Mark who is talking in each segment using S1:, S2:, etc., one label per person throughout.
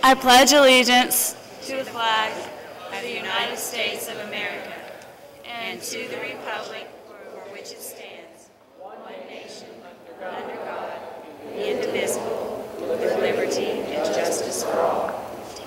S1: I pledge allegiance to the flag of the United States of America and to the republic for which it stands, one nation, under God, indivisible, with liberty and justice for all.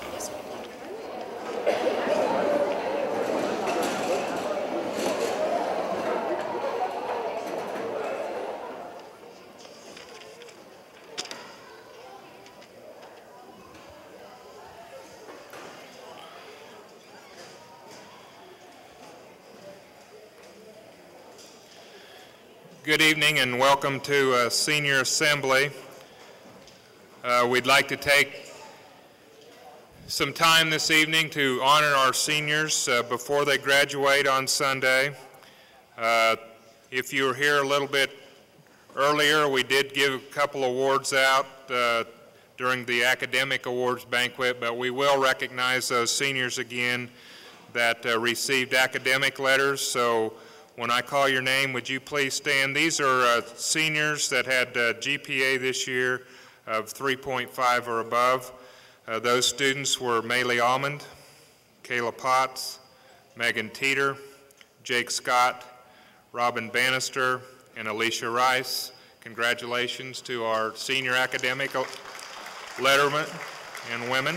S2: Good evening and welcome to Senior Assembly. We'd like to take some time this evening to honor our seniors before they graduate on Sunday. If you were here a little bit earlier, we did give a couple awards out during the academic awards banquet, but we will recognize those seniors again that received academic letters. So when I call your name, would you please stand? These are seniors that had GPA this year of 3.5 or above. Those students were Maylee Almond, Kayla Potts, Megan Teeter, Jake Scott, Robin Bannister, and Alicia Rice. Congratulations to our senior academic lettermen and women.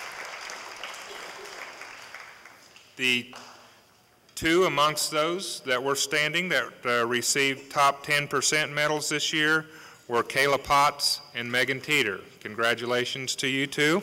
S2: The two amongst those that were standing that received top 10% medals this year were Kayla Potts and Megan Teeter. Congratulations to you two.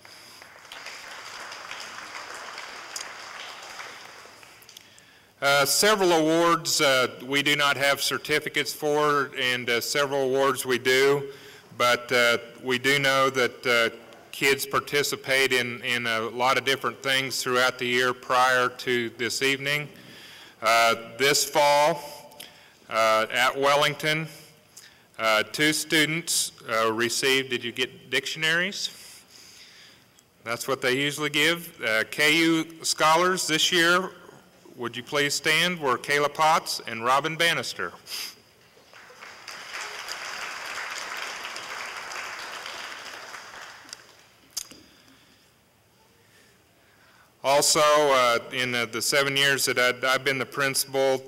S2: Several awards we do not have certificates for, and several awards we do, but we do know that kids participate in a lot of different things throughout the year prior to this evening. This fall at Wellington, two students received, did you get dictionaries? That's what they usually give. KU scholars this year, would you please stand, were Kayla Potts and Robin Bannister. Also, in the 7 years that I've been the principal,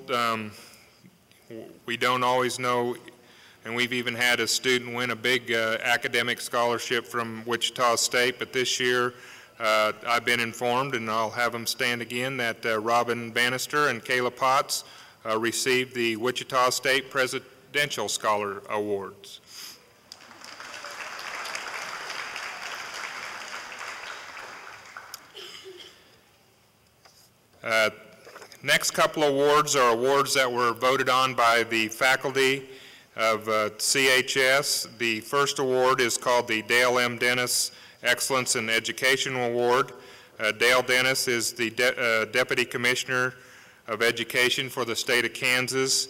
S2: we don't always know, and we've even had a student win a big academic scholarship from Wichita State, but this year I've been informed, and I'll have them stand again, that Robin Bannister and Kayla Potts received the Wichita State Presidential Scholar Awards. Next couple awards are awards that were voted on by the faculty of CHS. The first award is called the Dale M. Dennis Excellence in Education Award. Dale Dennis is the Deputy Commissioner of Education for the state of Kansas.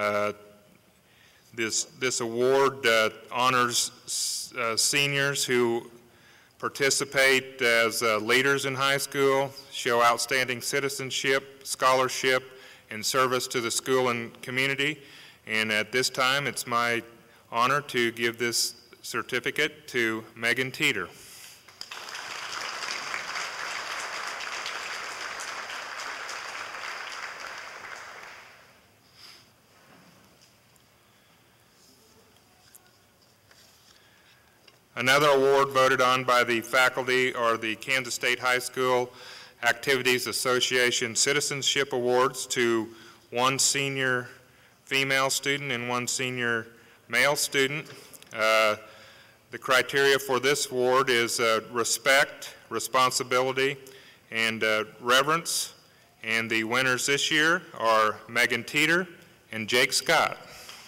S2: This award honors seniors who participate as leaders in high school, show outstanding citizenship, scholarship, and service to the school and community. And at this time, it's my honor to give this certificate to Megan Teeter. Another award voted on by the faculty are the Kansas State High School Activities Association Citizenship Awards to one senior female student and one senior male student. The criteria for this award is respect, responsibility, and reverence. And the winners this year are Megan Teeter and Jake Scott.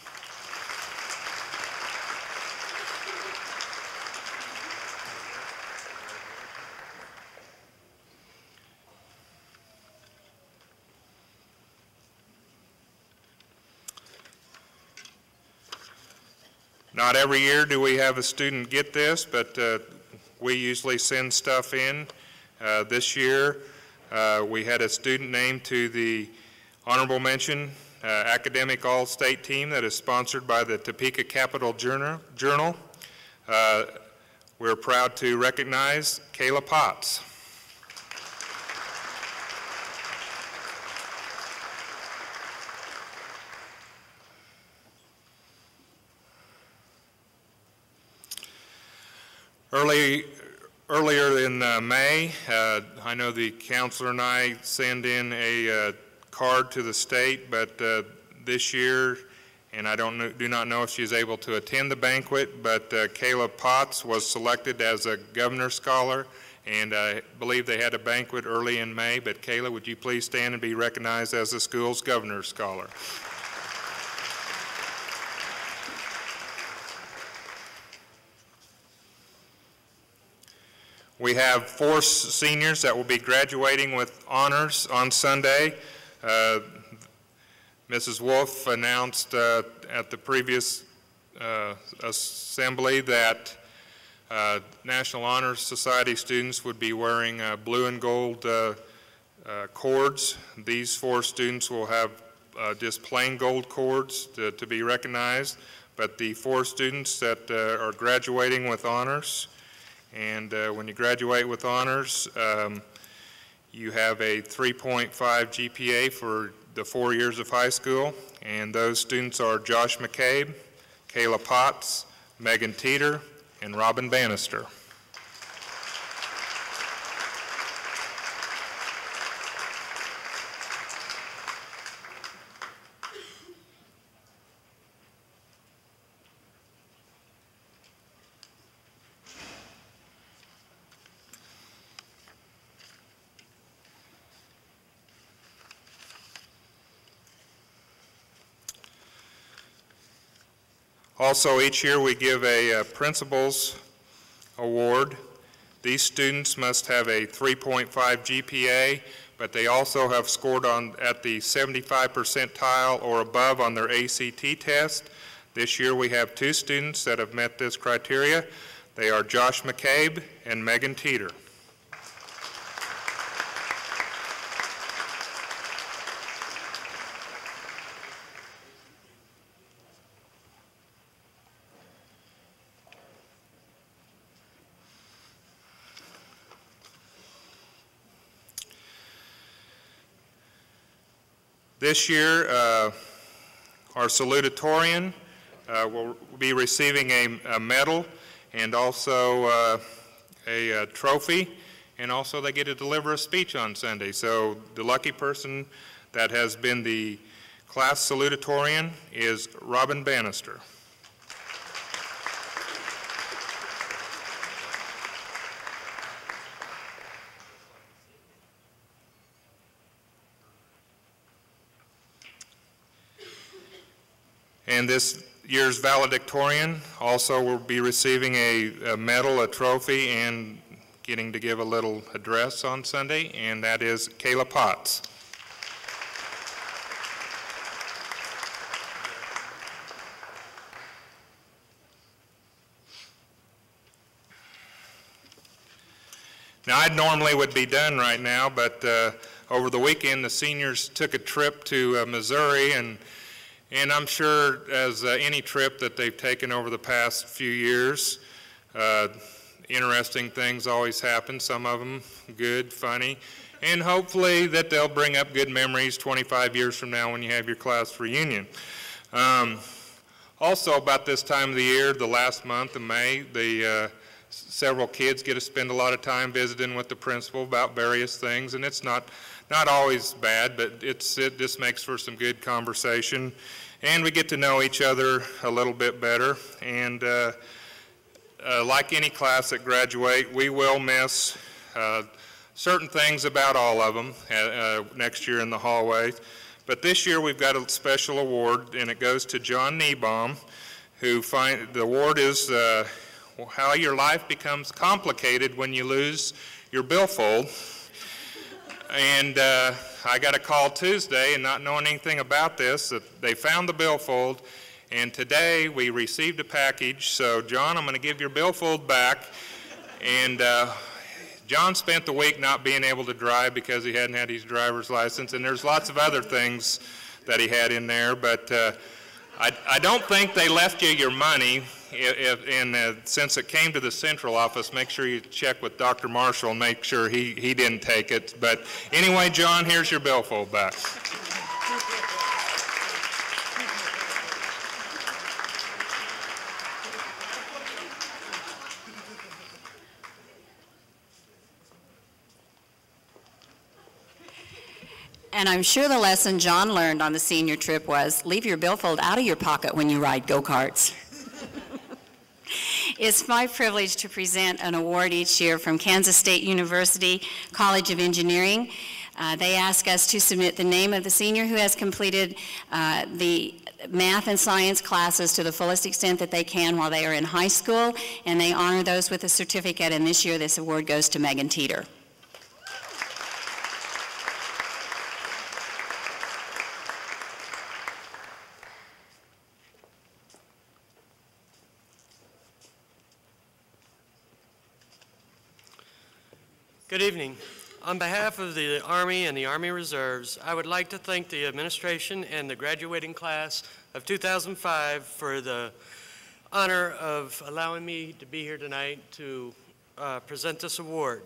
S2: Not every year do we have a student get this, but we usually send stuff in. This year, we had a student named to the honorable mention academic all-state team that is sponsored by the Topeka Capital Journal. we're proud to recognize Kayla Potts. Earlier in May, I know the counselor and I send in a card to the state, but this year, and I do not know if she's able to attend the banquet, but Kayla Potts was selected as a Governor's Scholar, and I believe they had a banquet early in May. But Kayla, would you please stand and be recognized as the school's Governor's Scholar? We have 4 seniors that will be graduating with honors on Sunday. Mrs. Wolf announced at the previous assembly that National Honor Society students would be wearing blue and gold cords. These 4 students will have just plain gold cords to be recognized, but the 4 students that are graduating with honors. And when you graduate with honors, you have a 3.5 GPA for the 4 years of high school, and those students are Josh McCabe, Kayla Potts, Megan Teeter, and Robin Bannister. Also, each year we give a Principal's Award. These students must have a 3.5 GPA, but they also have scored at the 75 percentile or above on their ACT test. This year we have 2 students that have met this criteria. They are Josh McCabe and Megan Teeter. This year, our salutatorian will be receiving a medal and also a trophy, and also they get to deliver a speech on Sunday. So the lucky person that has been the class salutatorian is Robin Bannister. And this year's valedictorian also will be receiving a medal, a trophy, and getting to give a little address on Sunday, and that is Kayla Potts. Now, I normally would be done right now, but over the weekend the seniors took a trip to Missouri, and I'm sure as any trip that they've taken over the past few years, interesting things always happen, some of them good, funny, and hopefully that they'll bring up good memories 25 years from now when you have your class reunion. Also, about this time of the year, the last month of May, several kids get to spend a lot of time visiting with the principal about various things, and it's not always bad, but it just makes for some good conversation, and we get to know each other a little bit better. And like any class that graduate, we will miss certain things about all of them next year in the hallway. But this year we've got a special award, and it goes to John Niebaum, the award is how your life becomes complicated when you lose your billfold. And I got a call Tuesday, and not knowing anything about this, that they found the billfold, and today we received a package. So John, I'm going to give your billfold back. And John spent the week not being able to drive because he hadn't had his driver's license, and there's lots of other things that he had in there, but I don't think they left you your money. since it came to the central office, make sure you check with Dr. Marshall and make sure he didn't take it. But anyway, John, here's your billfold back.
S3: And I'm sure the lesson John learned on the senior trip was leave your billfold out of your pocket when you ride go-karts. It's my privilege to present an award each year from Kansas State University College of Engineering. They ask us to submit the name of the senior who has completed the math and science classes to the fullest extent that they can while they are in high school, and they honor those with a certificate, and this year this award goes to Megan Teeter.
S4: Good evening. On behalf of the Army and the Army Reserves, I would like to thank the administration and the graduating class of 2005 for the honor of allowing me to be here tonight to present this award.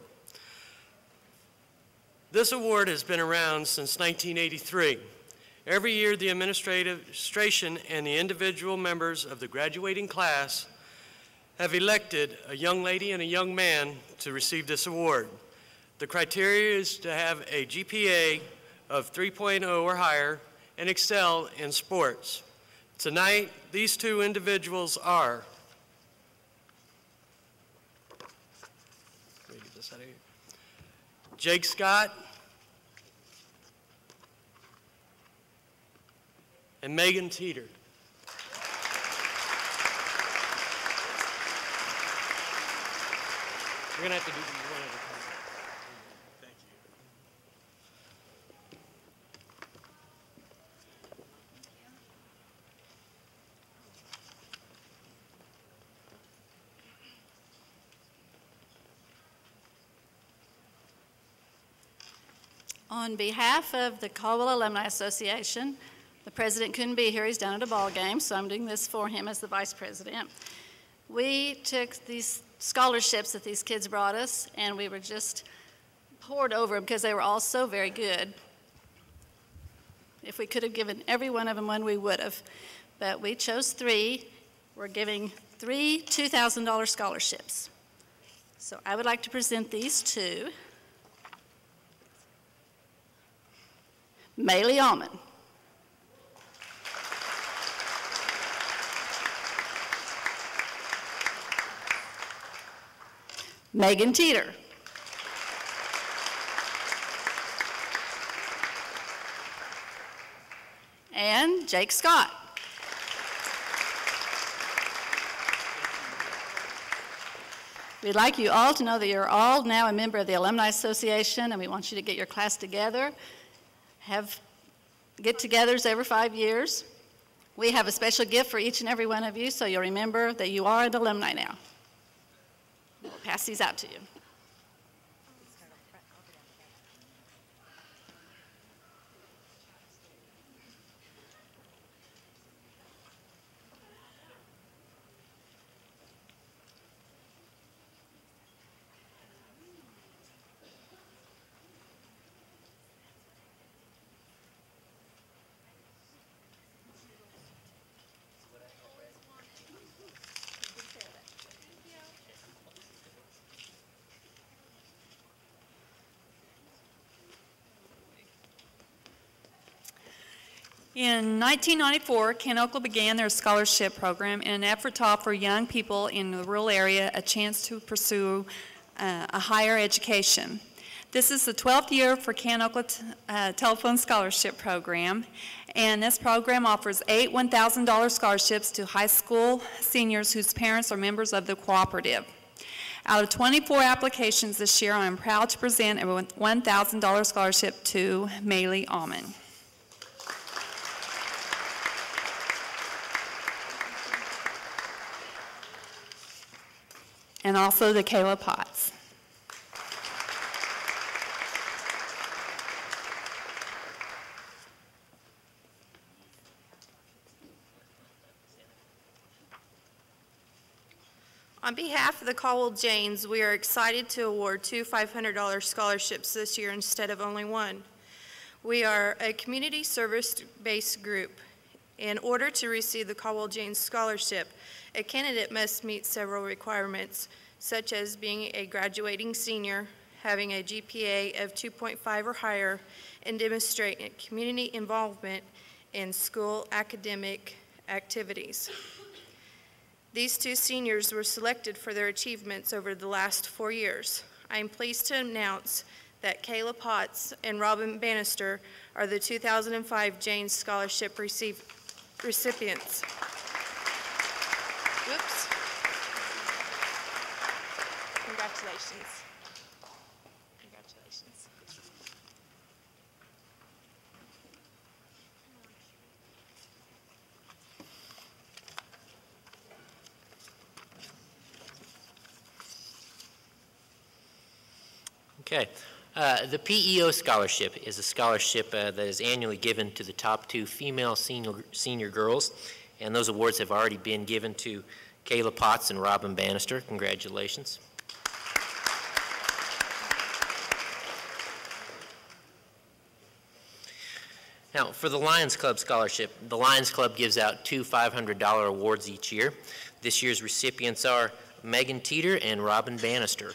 S4: This award has been around since 1983. Every year, the administration and the individual members of the graduating class have elected a young lady and a young man to receive this award. The criteria is to have a GPA of 3.0 or higher and excel in sports. Tonight, these two individuals are let me get this out of here. Jake Scott and Megan Teeter. We're going to have to do these one at a time. Thank you.
S5: On behalf of the Caldwell Alumni Association, the president couldn't be here. He's down at a ball game, so I'm doing this for him as the vice president. We took these scholarships that these kids brought us, and we were just poured over them because they were all so very good. If we could have given every one of them one, we would have. But we chose three. We're giving three $2,000 scholarships. So I would like to present these to Maylee Almond, Megan Teeter, and Jake Scott. We'd like you all to know that you're all now a member of the Alumni Association, and we want you to get your class together, have get-togethers every 5 years. We have a special gift for each and every one of you, so you'll remember that you are an alumni now. We'll pass these out to you.
S6: In 1994, Canoqua began their scholarship program in an effort to offer young people in the rural area a chance to pursue a higher education. This is the 12th year for Canoqua Telephone Scholarship Program, and this program offers 8 $1,000 scholarships to high school seniors whose parents are members of the cooperative. Out of 24 applications this year, I am proud to present a $1,000 scholarship to Maylee Almond. And also the Kayla Potts.
S7: On behalf of the Caldwell Janes, we are excited to award 2 $500 scholarships this year instead of only one. We are a community service-based group. In order to receive the Caldwell Janes Scholarship, a candidate must meet several requirements, such as being a graduating senior, having a GPA of 2.5 or higher, and demonstrating community involvement in school academic activities. These two seniors were selected for their achievements over the last 4 years. I am pleased to announce that Kayla Potts and Robin Bannister are the 2005 Janes Scholarship recipients. Whoops. Congratulations. Congratulations.
S8: Okay. The PEO Scholarship is a scholarship that is annually given to the top 2 female senior girls, and those awards have already been given to Kayla Potts and Robin Bannister. Congratulations. Now, for the Lions Club Scholarship, the Lions Club gives out 2 $500 awards each year. This year's recipients are Megan Teeter and Robin Bannister.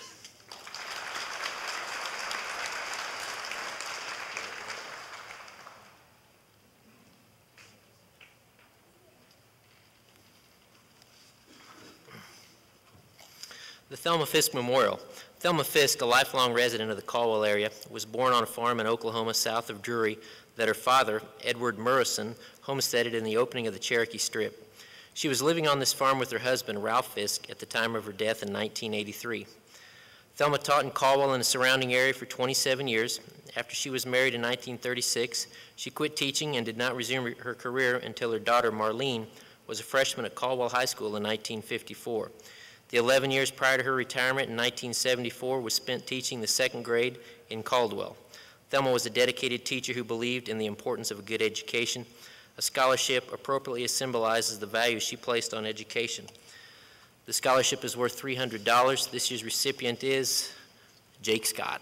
S8: The Thelma Fisk Memorial. Thelma Fisk, a lifelong resident of the Caldwell area, was born on a farm in Oklahoma south of Drury that her father, Edward Murrison, homesteaded in the opening of the Cherokee Strip. She was living on this farm with her husband, Ralph Fisk, at the time of her death in 1983. Thelma taught in Caldwell and the surrounding area for 27 years. After she was married in 1936, she quit teaching and did not resume her career until her daughter, Marlene, was a freshman at Caldwell High School in 1954. The 11 years prior to her retirement in 1974 was spent teaching the 2nd grade in Caldwell. Thelma was a dedicated teacher who believed in the importance of a good education. A scholarship appropriately symbolizes the value she placed on education. The scholarship is worth $300. This year's recipient is Jake Scott.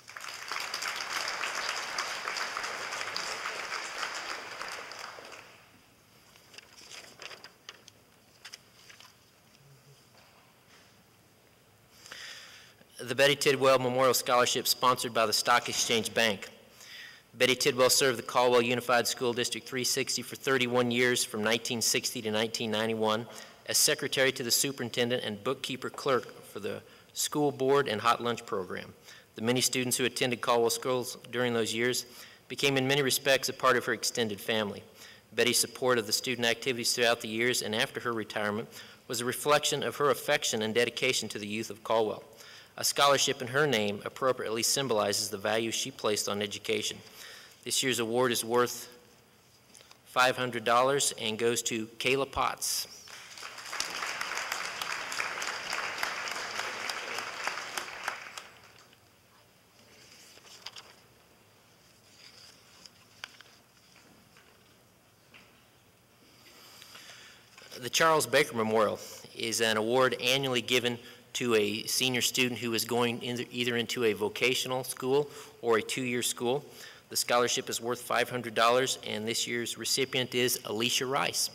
S8: The Betty Tidwell Memorial Scholarship, sponsored by the Stock Exchange Bank. Betty Tidwell served the Caldwell Unified School District 360 for 31 years, from 1960 to 1991, as secretary to the superintendent and bookkeeper clerk for the school board and hot lunch program. The many students who attended Caldwell schools during those years became in many respects a part of her extended family. Betty's support of the student activities throughout the years and after her retirement was a reflection of her affection and dedication to the youth of Caldwell. A scholarship in her name appropriately symbolizes the value she placed on education. This year's award is worth $500 and goes to Kayla Potts. The Charles Baker Memorial is an award annually given to a senior student who is going either into a vocational school or a 2-year school. The scholarship is worth $500, and this year's recipient is Alicia Rice.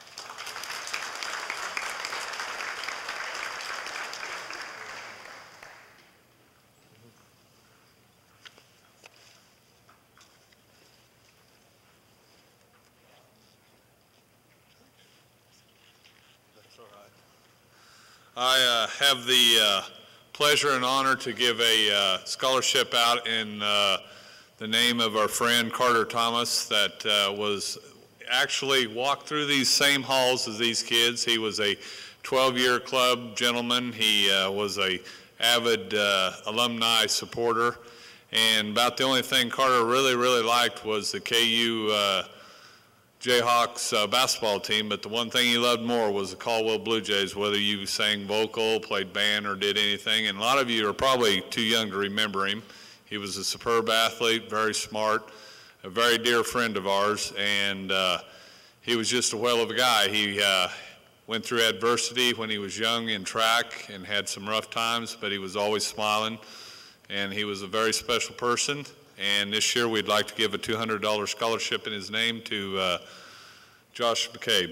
S9: I have the pleasure and honor to give a scholarship out in the name of our friend Carter Thomas that was actually walked through these same halls as these kids. He was a 12-year club gentleman. He was a avid alumni supporter, and about the only thing Carter really liked was the KU Jayhawks basketball team, but the one thing he loved more was the Caldwell Blue Jays, whether you sang vocal, played band, or did anything. And a lot of you are probably too young to remember him. He was a superb athlete, very smart, a very dear friend of ours, and he was just a whale of a guy. He went through adversity when he was young in track and had some rough times, but he was always smiling, and he was a very special person. And this year we'd like to give a $200 scholarship in his name to Josh McCabe.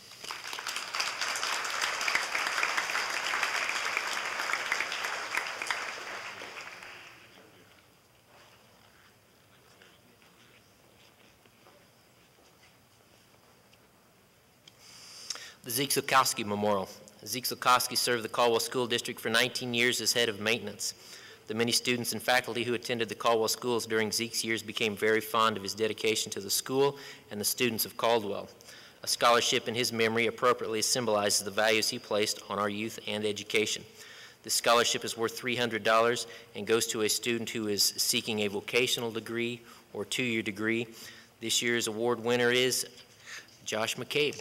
S8: The Zeke Zukowski Memorial. Zeke Zukowski served the Caldwell School District for 19 years as head of maintenance. The many students and faculty who attended the Caldwell schools during Zeke's years became very fond of his dedication to the school and the students of Caldwell. A scholarship in his memory appropriately symbolizes the values he placed on our youth and education. This scholarship is worth $300 and goes to a student who is seeking a vocational degree or two-year degree. This year's award winner is Josh McCabe.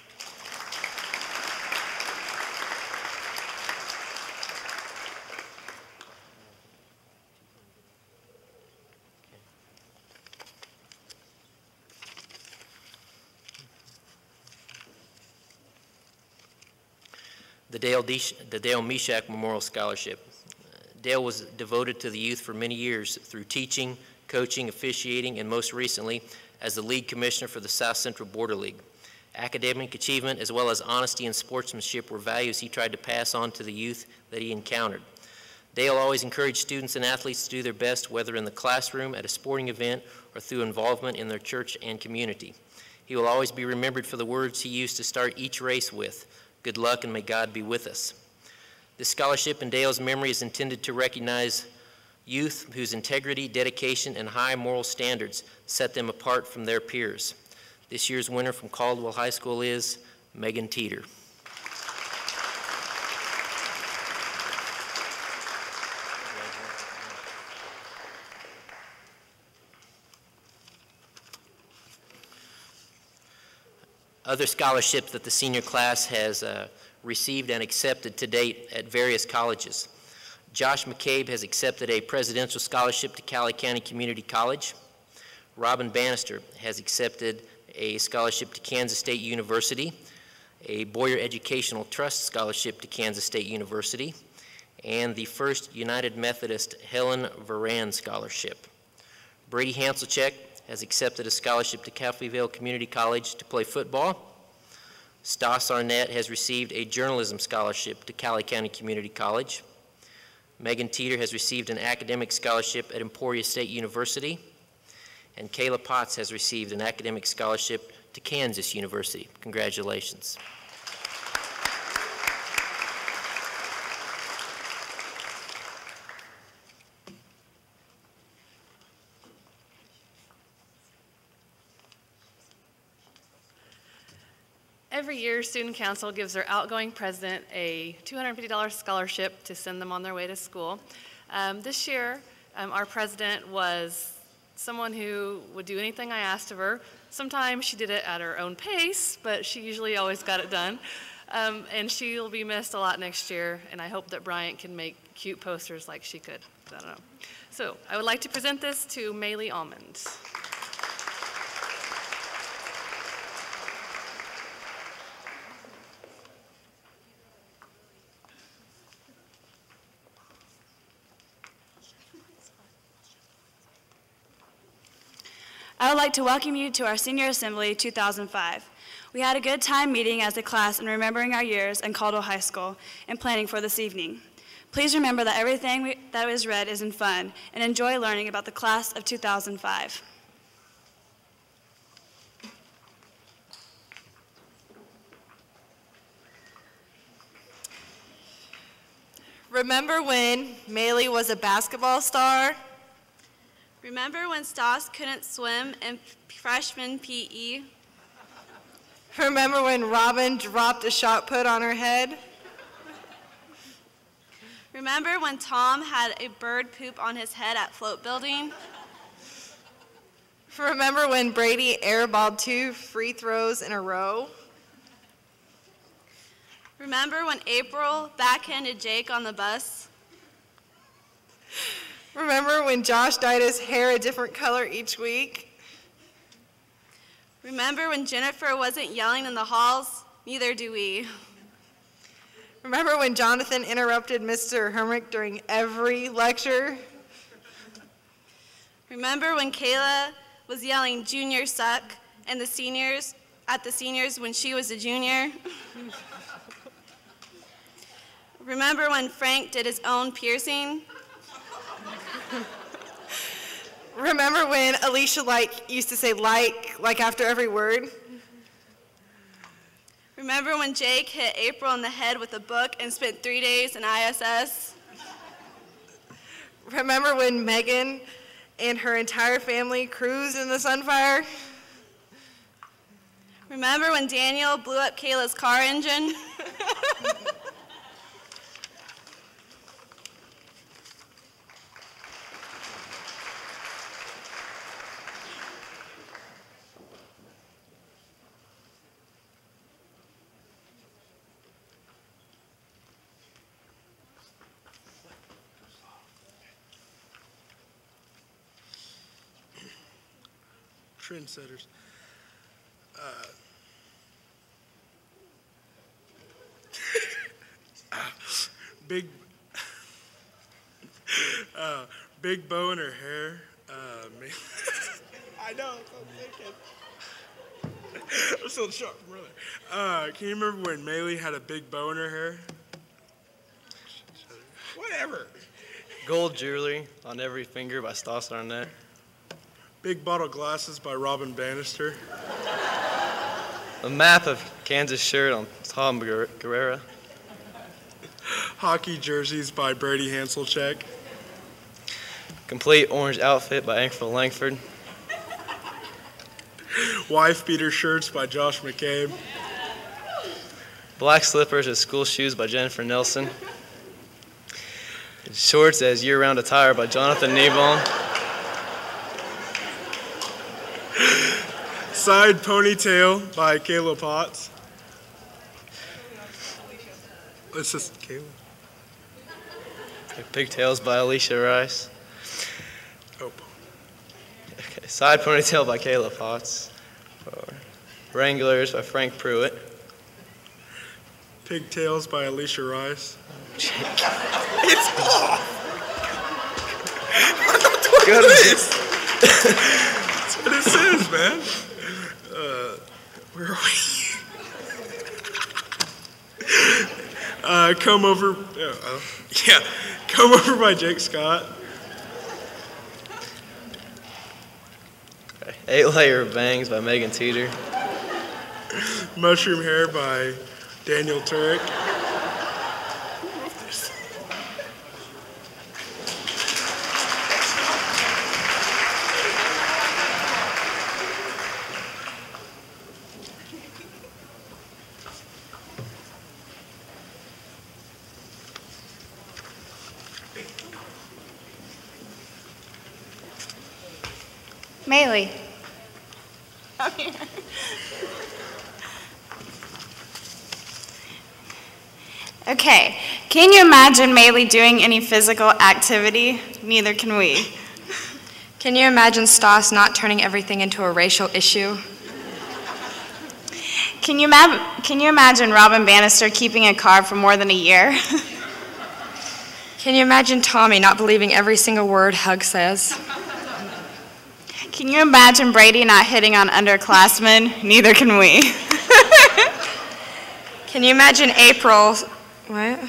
S8: The Dale Meshach Memorial Scholarship. Dale was devoted to the youth for many years through teaching, coaching, officiating, and most recently as the league commissioner for the South Central Border League. Academic achievement as well as honesty and sportsmanship were values he tried to pass on to the youth that he encountered. Dale always encouraged students and athletes to do their best, whether in the classroom, at a sporting event, or through involvement in their church and community. He will always be remembered for the words he used to start each race with: "Good luck and may God be with us." This scholarship in Dale's memory is intended to recognize youth whose integrity, dedication, and high moral standards set them apart from their peers. This year's winner from Caldwell High School is Megan Teeter. Other scholarships that the senior class has received and accepted to date at various colleges. Josh McCabe has accepted a presidential scholarship to Cali County Community College. Robin Bannister has accepted a scholarship to Kansas State University, a Boyer Educational Trust scholarship to Kansas State University, and the First United Methodist Helen Varan Scholarship. Brady Hanselcheck has accepted a scholarship to Coffeyville Community College to play football. Stas Arnett has received a journalism scholarship to Cali County Community College. Megan Teeter has received an academic scholarship at Emporia State University. And Kayla Potts has received an academic scholarship to Kansas University. Congratulations.
S10: Every year, Student Council gives their outgoing president a $250 scholarship to send them on their way to school. This year, our president was someone who would do anything I asked of her. Sometimes she did it at her own pace, but she usually always got it done. And she will be missed a lot next year, and I hope that Bryant can make cute posters like she could. I don't know. So I would like to present this to Maylee Almond.
S11: I would like to welcome you to our Senior Assembly 2005. We had a good time meeting as a class and remembering our years in Caldwell High School and planning for this evening. Please remember that everything that was read is in fun and enjoy learning about the class of 2005.
S7: Remember when Maylee was a basketball star?
S11: Remember when Stas couldn't swim in freshman PE?
S7: Remember when Robin dropped a shot put on her head?
S11: Remember when Tom had a bird poop on his head at float building?
S7: Remember when Brady airballed 2 free throws in a row?
S11: Remember when April backhanded Jake on the bus?
S7: Remember when Josh dyed his hair a different color each week?
S11: Remember when Jennifer wasn't yelling in the halls
S12: Neither do we.
S7: Remember when Jonathan interrupted Mr. Hermick during every lecture?
S12: Remember when Kayla was yelling "junior suck" and the seniors when she was a junior? Remember when Frank did his own piercing?
S7: Remember when Alicia used to say like after every word?
S12: Remember when Jake hit April in the head with a book and spent 3 days in ISS?
S7: Remember when Megan and her entire family cruised in the Sunfire?
S12: Remember when Daniel blew up Kayla's car engine?
S13: Trendsetters. Big bow in her hair. I know, that's what I'm thinking. I'm still shocked from earlier. Can you remember when Maylee had a big bow in her hair? Whatever.
S14: Gold jewelry on every finger by Stas Arnett.
S13: Big bottle glasses by Robin Bannister.
S14: A map of Kansas shirt on Tom Guerrera.
S13: Hockey jerseys by Brady Hanselcheck.
S14: Complete orange outfit by Ankford Langford.
S13: Wife beater shirts by Josh McCabe.
S14: Black slippers as school shoes by Jennifer Nelson. Shorts as year-round attire by Jonathan Nebon.
S13: Side ponytail by Kayla Potts. It's just Kayla.
S14: Pigtails by Alicia Rice.
S13: Oh.
S14: Okay. Side ponytail by Kayla Potts. Wranglers by Frank Pruitt.
S13: Pigtails by Alicia Rice.
S14: It's off.
S13: Go to this. That's what it says, man. Where are we? Come Over. Yeah, Come Over by Jake Scott.
S14: 8-layer bangs by Megan Teeter.
S13: Mushroom Hair by Daniel Turek.
S11: Maylee.
S12: Come here.
S11: Okay, can you imagine Maylee doing any physical activity? Neither can we.
S15: Can you imagine Stas not turning everything into a racial issue?
S11: Can you imagine Robin Bannister keeping a car for more than a year?
S15: Can you imagine Tommy not believing every single word Hug says?
S11: Can you imagine Brady not hitting on underclassmen? Neither can we.
S15: Can you imagine April, what?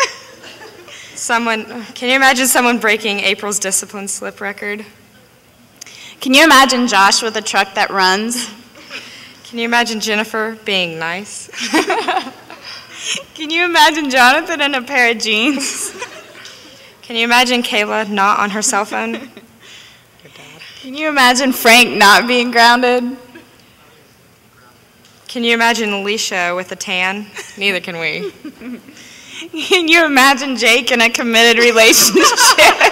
S15: Can you imagine someone breaking April's discipline slip record?
S11: Can you imagine Josh with a truck that runs?
S15: Can you imagine Jennifer being nice?
S11: Can you imagine Jonathan in a pair of jeans?
S15: Can you imagine Kayla not on her cell phone?
S11: Can you imagine Frank not being grounded?
S15: Can you imagine Alicia with a tan? Neither can we.
S11: Can you imagine Jake in a committed relationship?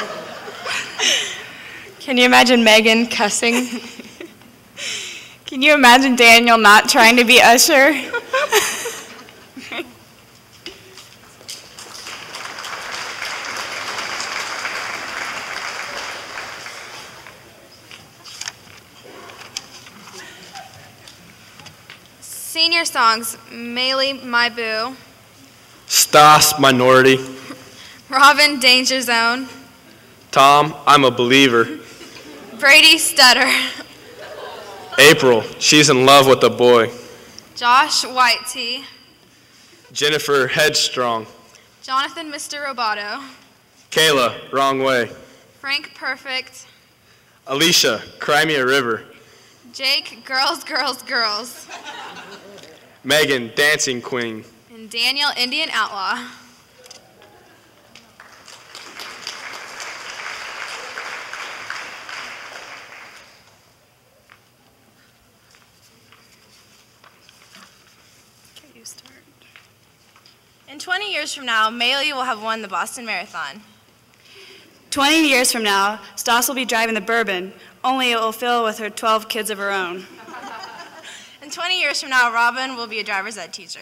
S15: Can you imagine Megan cussing?
S11: Can you imagine Daniel not trying to be Usher?
S12: Senior songs, Maylee, My Boo.
S14: Stas, Minority.
S12: Robin, Danger Zone.
S14: Tom, I'm a Believer.
S12: Brady, Stutter.
S14: April, she's in love with a boy.
S12: Josh, White Tea.
S14: Jennifer, Headstrong.
S12: Jonathan, Mr. Roboto.
S14: Kayla, Wrong Way.
S12: Frank, Perfect.
S14: Alicia, Cry Me a River.
S12: Jake, Girls, Girls, Girls.
S14: Megan, Dancing Queen.
S12: And Daniel, Indian Outlaw. In 20 years from now, Maylee will have won the Boston Marathon.
S11: 20 years from now, Stas will be driving the Bourbon, only it will fill with her 12 kids of her own.
S12: In 20 years from now, Robin will be a driver's ed teacher.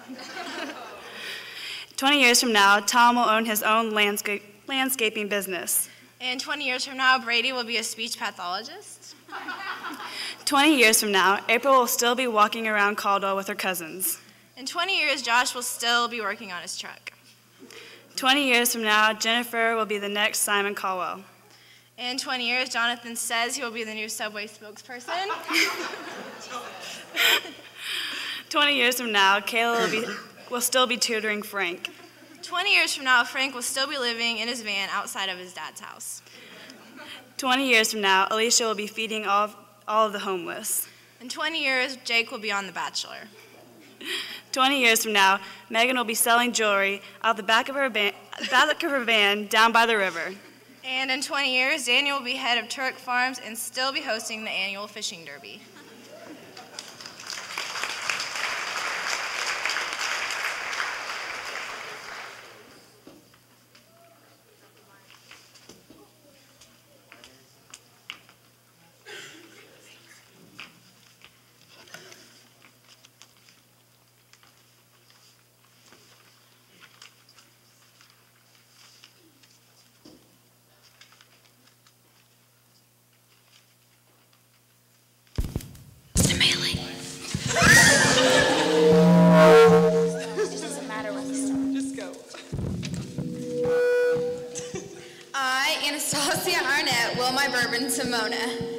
S11: 20 years from now, Tom will own his own landscaping business.
S12: In 20 years from now, Brady will be a speech pathologist.
S11: 20 years from now, April will still be walking around Caldwell with her cousins.
S12: In 20 years, Josh will still be working on his truck.
S11: 20 years from now, Jennifer will be the next Simon Caldwell.
S12: In 20 years, Jonathan says he will be the new Subway spokesperson.
S11: 20 years from now, Kayla will still be tutoring Frank.
S12: 20 years from now, Frank will still be living in his van outside of his dad's house.
S11: 20 years from now, Alicia will be feeding all of the homeless.
S12: In 20 years, Jake will be on The Bachelor.
S11: 20 years from now, Megan will be selling jewelry out the back of her van down by the river.
S12: And in 20 years, Daniel will be head of Turk Farms and still be hosting the annual fishing derby.
S16: Simona.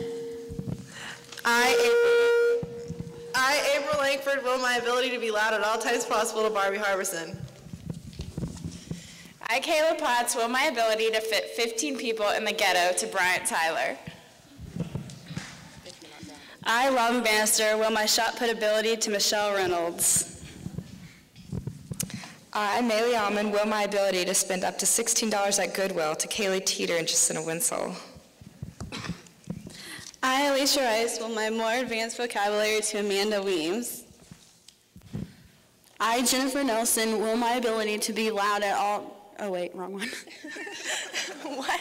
S16: I, April Langford, will my ability to be loud at all times possible to Barbie Harbison.
S17: I, Kayla Potts, will my ability to fit 15 people in the ghetto to Bryant Tyler.
S11: I, Robin Bannister, will my shot put ability to Michelle Reynolds.
S15: I, Maylee Almond, will my ability to spend up to $16 at Goodwill to Kaylee Teeter and Justina Winslow.
S18: I, Alicia Rice, will my more advanced vocabulary to Amanda Weems. I, Jennifer Nelson, will my ability to be loud at all... Oh, wait, wrong one. What?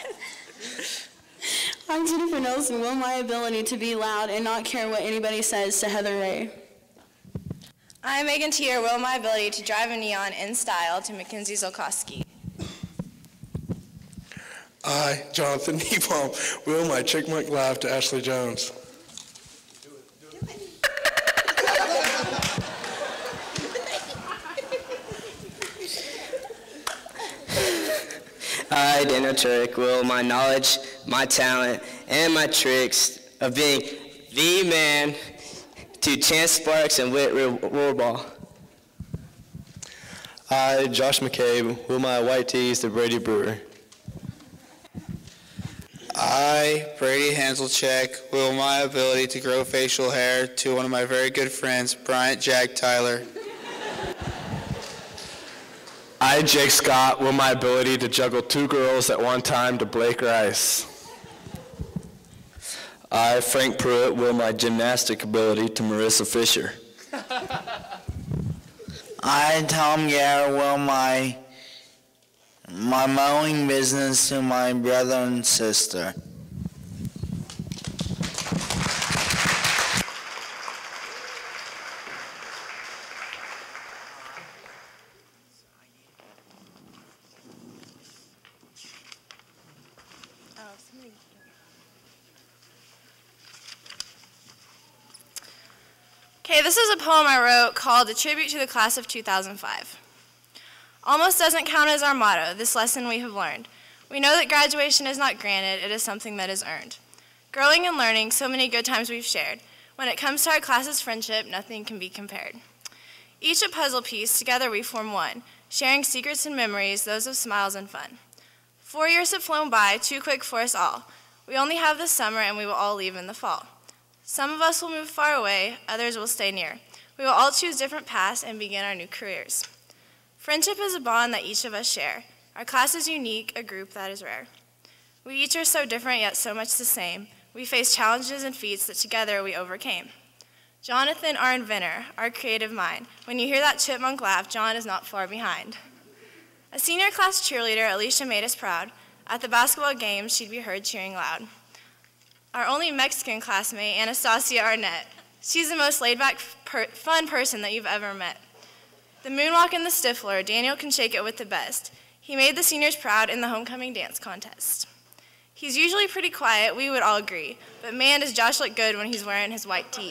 S18: I, Jennifer Nelson, will my ability to be loud and not care what anybody says to Heather Ray.
S12: I, Megan Tier, will my ability to drive a neon in style to Mackenzie Zolkowski.
S19: I, Jonathan Niebaum, will my chickmuck laugh to Ashley Jones.
S20: I, Daniel Turek, will my knowledge, my talent, and my tricks of being the man to Chance Sparks and Whit Rohrball.
S14: I, Josh McCabe, will my white tees to Brady Brewer.
S21: I, Brady Hanselcheck, will my ability to grow facial hair to one of my very good friends, Bryant Jack Tyler.
S14: I, Jake Scott, will my ability to juggle two girls at one time to Blake Rice.
S22: I, Frank Pruitt, will my gymnastic ability to Marissa Fisher.
S23: I, Tom Garrett, will my mowing business to my brother and sister.
S12: Okay, this is a poem I wrote called A Tribute to the Class of 2005. Almost doesn't count as our motto, this lesson we have learned. We know that graduation is not granted, it is something that is earned. Growing and learning, so many good times we've shared. When it comes to our class's friendship, nothing can be compared. Each a puzzle piece, together we form one, sharing secrets and memories, those of smiles and fun. 4 years have flown by, too quick for us all. We only have this summer and we will all leave in the fall. Some of us will move far away, others will stay near. We will all choose different paths and begin our new careers. Friendship is a bond that each of us share. Our class is unique, a group that is rare. We each are so different yet so much the same. We face challenges and feats that together we overcame. Jonathan, our inventor, our creative mind. When you hear that chipmunk laugh, John is not far behind. A senior class cheerleader, Alicia made us proud. At the basketball games, she'd be heard cheering loud. Our only Mexican classmate, Anastasia Arnett. She's the most laid-back, fun person that you've ever met. The moonwalk and the stifler, Daniel can shake it with the best. He made the seniors proud in the homecoming dance contest. He's usually pretty quiet, we would all agree, but man, does Josh look good when he's wearing his white tee.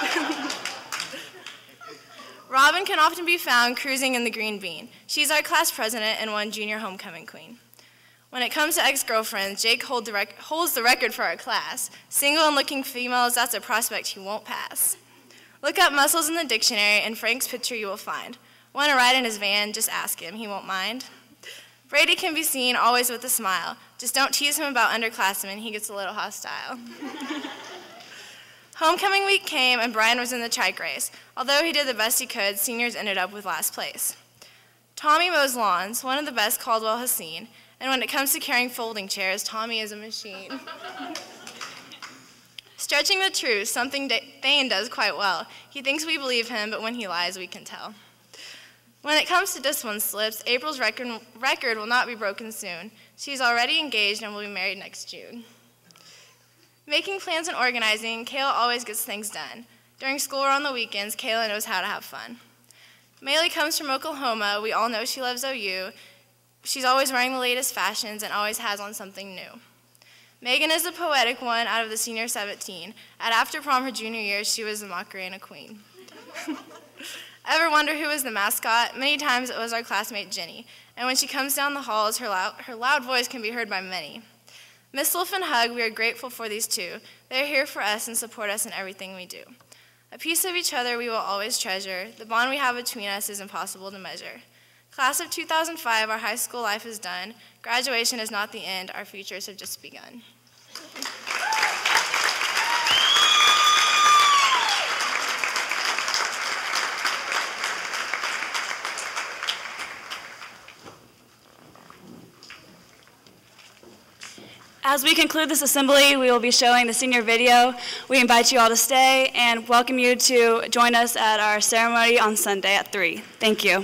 S12: Robin can often be found cruising in the green bean. She's our class president and one junior homecoming queen. When it comes to ex-girlfriends, Jake holds the record for our class. Single and looking females, that's a prospect he won't pass. Look up muscles in the dictionary, and Frank's picture you will find. Want to ride in his van? Just ask him, he won't mind. Brady can be seen always with a smile. Just don't tease him about underclassmen, he gets a little hostile. Homecoming week came and Brian was in the trike race. Although he did the best he could, seniors ended up with last place. Tommy mows lawns, one of the best Caldwell has seen. And when it comes to carrying folding chairs, Tommy is a machine. Stretching the truth, something Thane does quite well. He thinks we believe him, but when he lies, we can tell. When it comes to discipline slips, April's record will not be broken soon. She's already engaged and will be married next June. Making plans and organizing, Kayla always gets things done. During school or on the weekends, Kayla knows how to have fun. Maylee comes from Oklahoma. We all know she loves OU. She's always wearing the latest fashions and always has on something new. Megan is the poetic one out of the senior 17. At after prom her junior year, she was the Macarena queen. Ever wonder who was the mascot? Many times it was our classmate Jenny. And when she comes down the halls, her loud voice can be heard by many. Miss Wolf and Hug, we are grateful for these two. They are here for us and support us in everything we do. A piece of each other we will always treasure. The bond we have between us is impossible to measure. Class of 2005, our high school life is done. Graduation is not the end, our futures have just begun.
S11: As we conclude this assembly, we will be showing the senior video. We invite you all to stay and welcome you to join us at our ceremony on Sunday at 3. Thank you.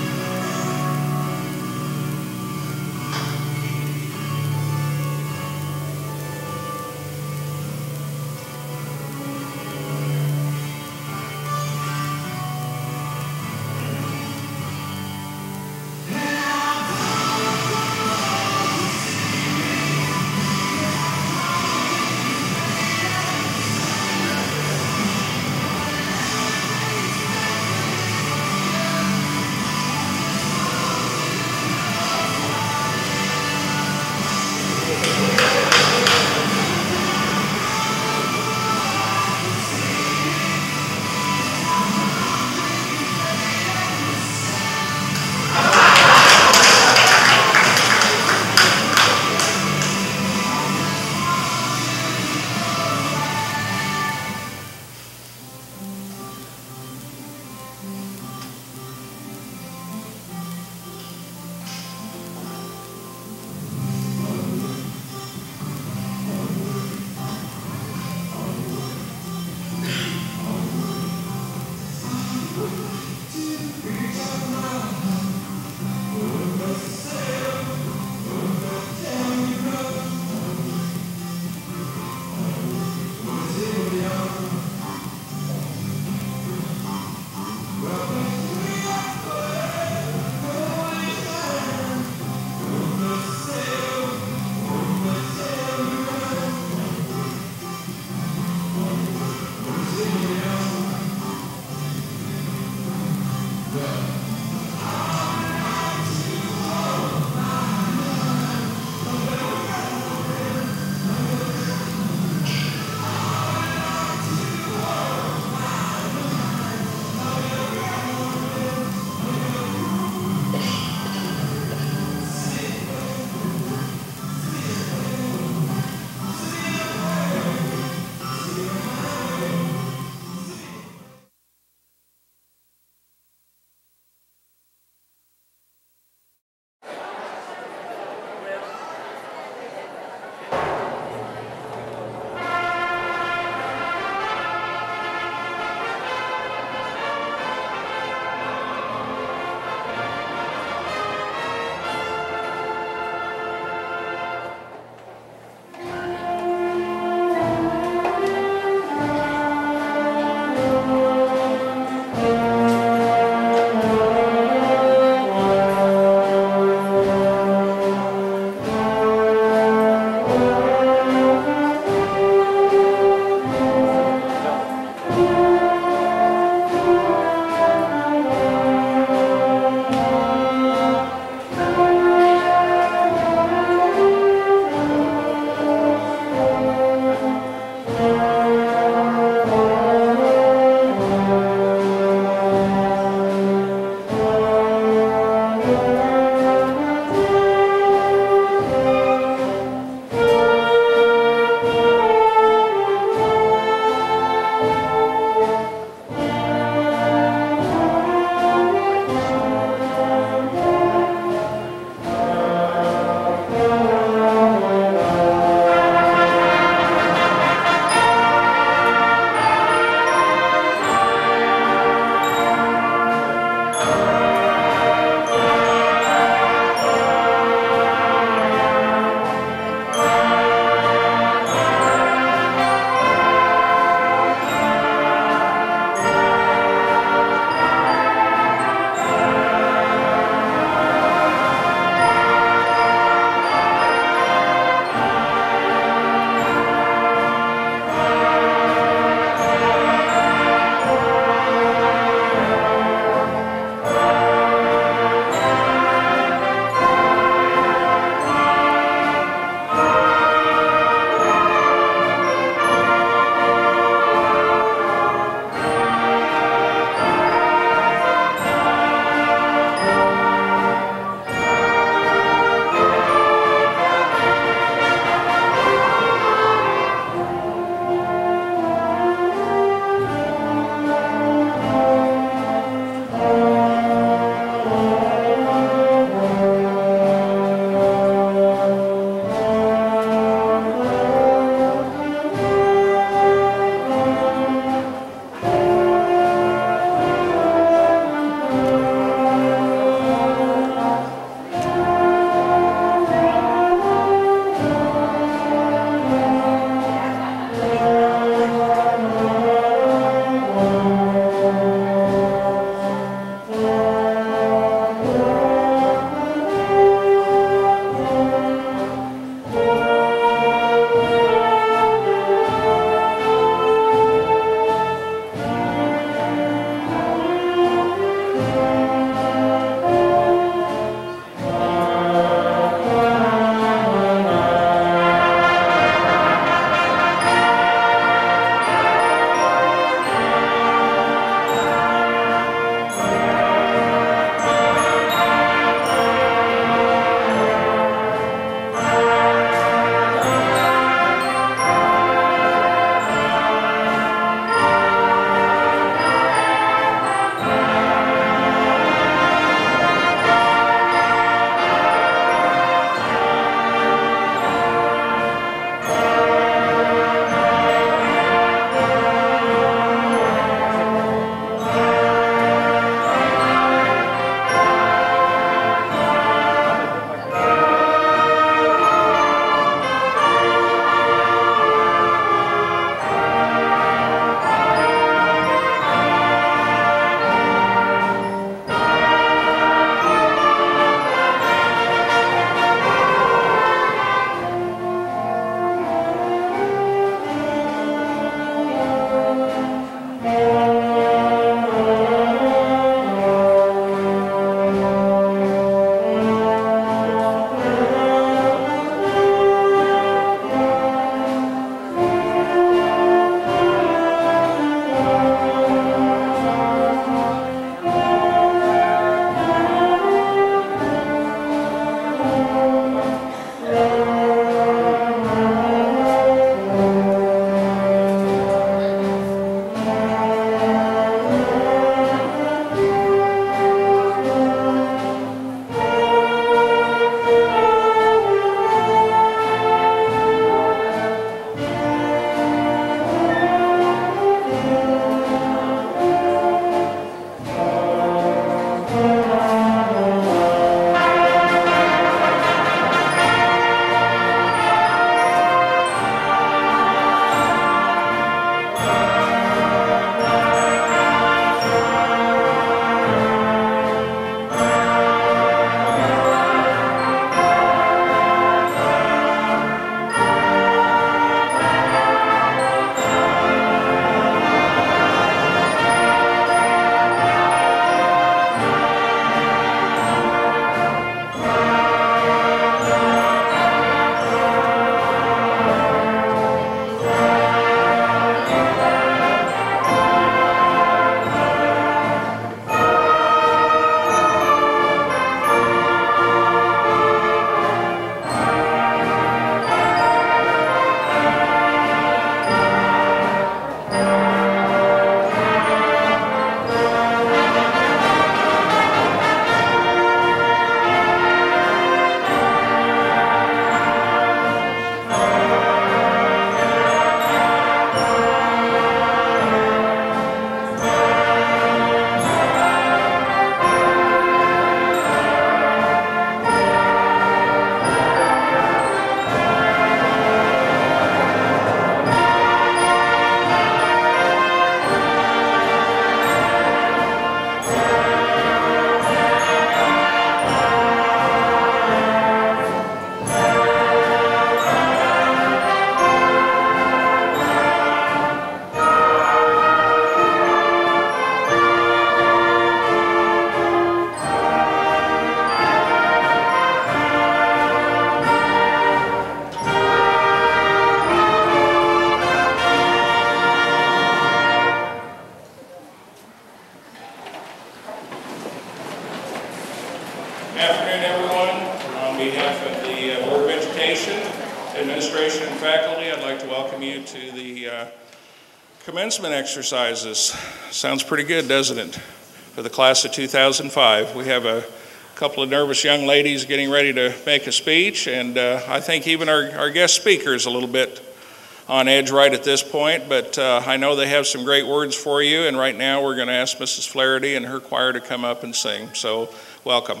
S1: Afternoon, everyone. On behalf of the Board of Education, Administration, and faculty, I'd like to welcome you to the commencement exercises. Sounds pretty good, doesn't it? For the class of 2005. We have a couple of nervous young ladies getting ready to make a speech, and I think even our guest speaker is a little bit on edge right at this point, but I know they have some great words for you, and right now we're going to ask Mrs. Flaherty and her choir to come up and sing. So, welcome.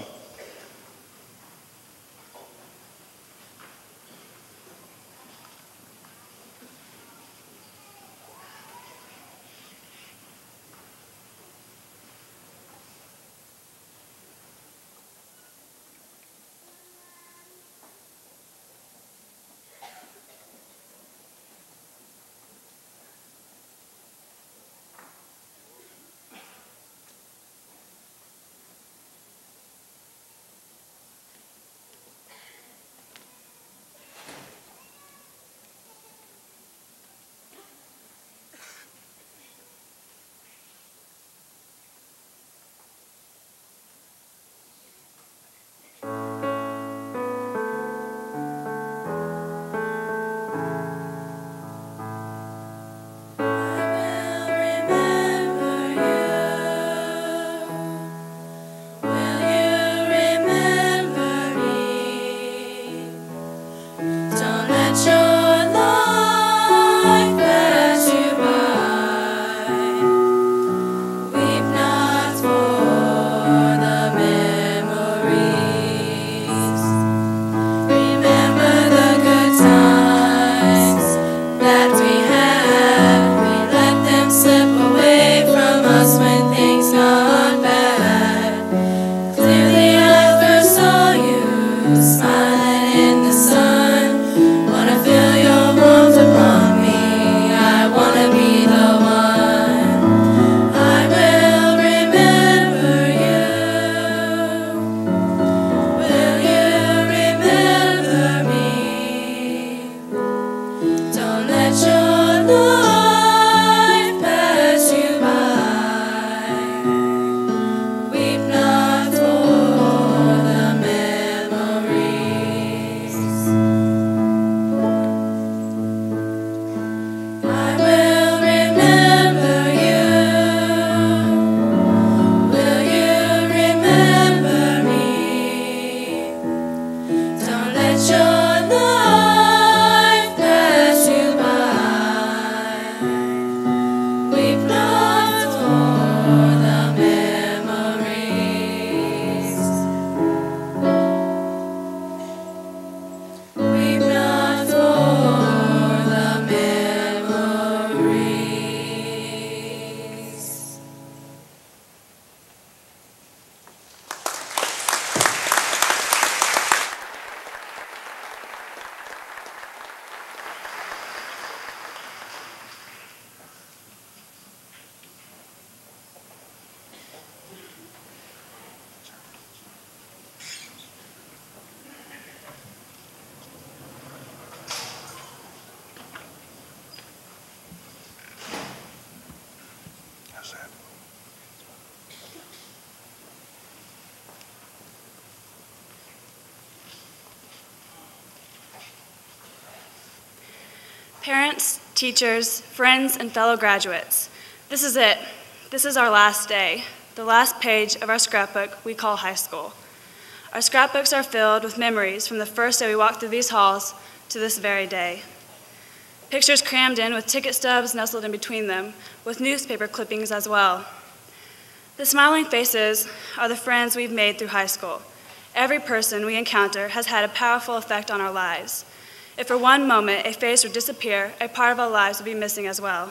S11: Parents, teachers, friends, and fellow graduates, this is it. This is our last day, the last page of our scrapbook we call high school. Our scrapbooks are filled with memories from the first day we walked through these halls to this very day. Pictures crammed in with ticket stubs nestled in between them, with newspaper clippings as well. The smiling faces are the friends we've made through high school. Every person we encounter has had a powerful effect on our lives. If for one moment a face would disappear, a part of our lives would be missing as well.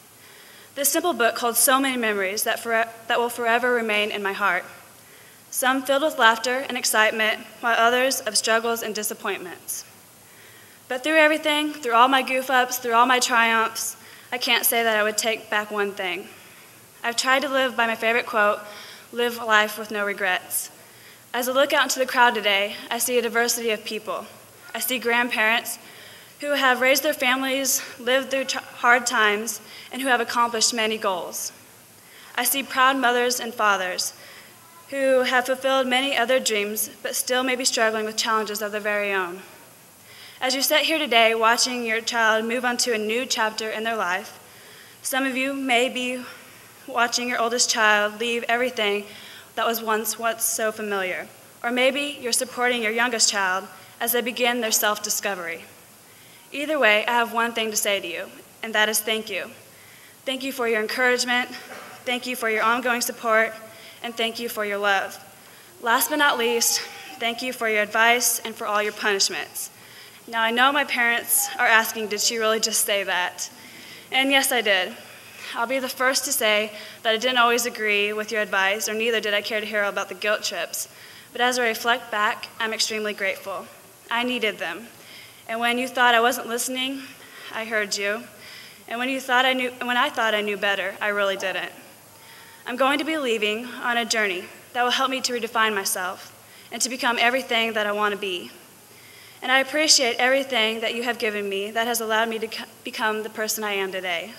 S11: This simple book holds so many memories that will forever remain in my heart. Some filled with laughter and excitement, while others of struggles and disappointments. But through everything, through all my goof-ups, through all my triumphs, I can't say that I would take back one thing. I've tried to live by my favorite quote, live life with no regrets. As I look out into the crowd today, I see a diversity of people. I see grandparents who have raised their families, lived through hard times, and who have accomplished many goals. I see proud mothers and fathers who have fulfilled many other dreams but still may be struggling with challenges of their very own. As you sit here today watching your child move on to a new chapter in their life, some of you may be watching your oldest child leave everything that was once so familiar. Or maybe you're supporting your youngest child as they begin their self-discovery. Either way, I have one thing to say to you, and that is thank you. Thank you for your encouragement, thank you for your ongoing support, and thank you for your love. Last but not least, thank you for your advice and for all your punishments. Now, I know my parents are asking, did she really just say that? And yes, I did. I'll be the first to say that I didn't always agree with your advice, or neither did I care to hear about the guilt trips. But as I reflect back, I'm extremely grateful. I needed them. And when you thought I wasn't listening, I heard you. And when I thought I knew better, I really didn't. I'm going to be leaving on a journey that will help me to redefine myself and to become everything that I want to be. And I appreciate everything that you have given me that has allowed me to become the person I am today.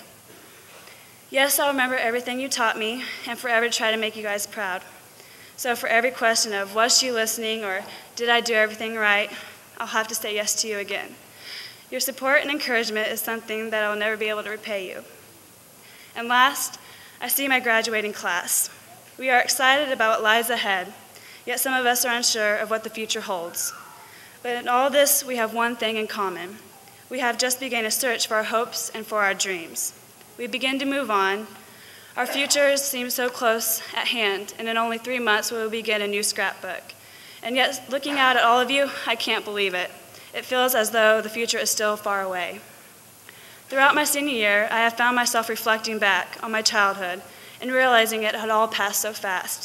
S11: Yes, I'll remember everything you taught me and forever try to make you guys proud. So for every question of was she listening or did I do everything right, I'll have to say yes to you again. Your support and encouragement is something that I'll never be able to repay you. And last, I see my graduating class. We are excited about what lies ahead, yet some of us are unsure of what the future holds. But in all this, we have one thing in common. We have just begun a search for our hopes and for our dreams. We begin to move on. Our futures seem so close at hand, and in only 3 months we will begin a new scrapbook. And yet, looking out at all of you, I can't believe it. It feels as though the future is still far away. Throughout my senior year, I have found myself reflecting back on my childhood and realizing it had all passed so fast.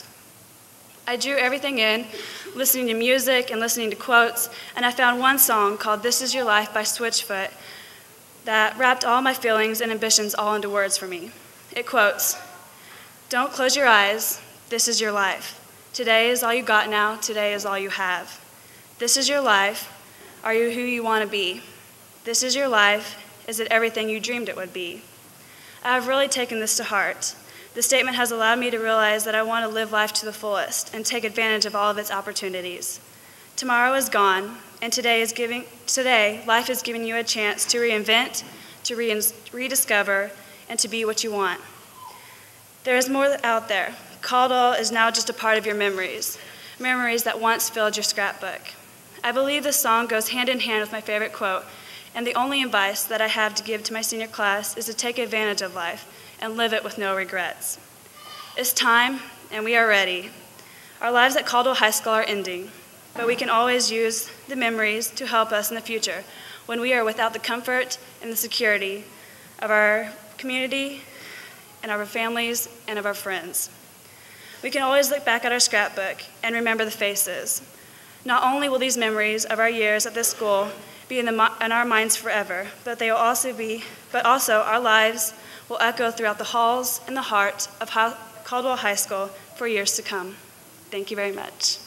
S11: I drew everything in, listening to music and listening to quotes, and I found one song called "This Is Your Life" by Switchfoot that wrapped all my feelings and ambitions all into words for me. It quotes, "Don't close your eyes, this is your life. Today is all you got now, today is all you have. This is your life, are you who you want to be? This is your life, is it everything you dreamed it would be?" I have really taken this to heart. The statement has allowed me to realize that I want to live life to the fullest and take advantage of all of its opportunities. Tomorrow is gone, and today life is giving you a chance to reinvent, to rediscover, and to be what you want. There is more out there. Caldwell is now just a part of your memories, memories that once filled your scrapbook. I believe this song goes hand in hand with my favorite quote, and the only advice that I have to give to my senior class is to take advantage of life and live it with no regrets. It's time, and we are ready. Our lives at Caldwell High School are ending, but we can always use the memories to help us in the future when we are without the comfort and the security of our community and of our families and of our friends. We can always look back at our scrapbook and remember the faces. Not only will these memories of our years at this school be in our minds forever, but also our lives will echo throughout the halls and the heart of Caldwell High School for years to come. Thank you very much.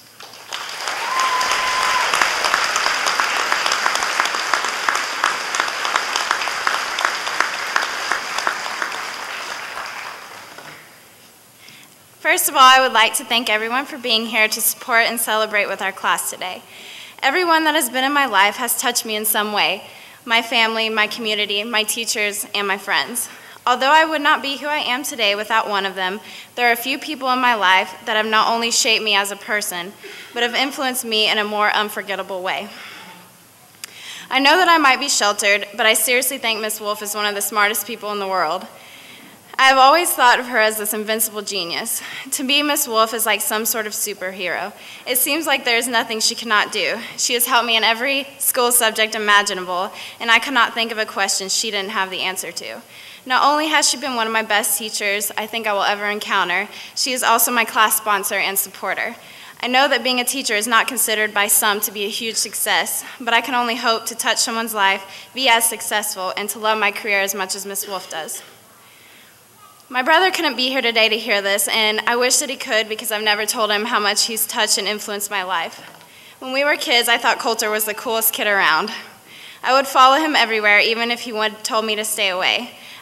S2: First of all, I would like to thank everyone for being here to support and celebrate with our class today. Everyone that has been in my life has touched me in some way: my family, my community, my teachers, and my friends. Although I would not be who I am today without one of them, there are a few people in my life that have not only shaped me as a person, but have influenced me in a more unforgettable way. I know that I might be sheltered, but I seriously think Miss Wolf is one of the smartest people in the world. I have always thought of her as this invincible genius. To me, Miss Wolf is like some sort of superhero. It seems like there is nothing she cannot do. She has helped me in every school subject imaginable, and I cannot think of a question she didn't have the answer to. Not only has she been one of my best teachers I think I will ever encounter, she is also my class sponsor and supporter. I know that being a teacher is not considered by some to be a huge success, but I can only hope to touch someone's life, be as successful, and to love my career as much as Miss Wolf does. My brother couldn't be here today to hear this, and I wish that he could because I've never told him how much he's touched and influenced my life. When we were kids, I thought Coulter was the coolest kid around. I would follow him everywhere, even if he told me to stay away.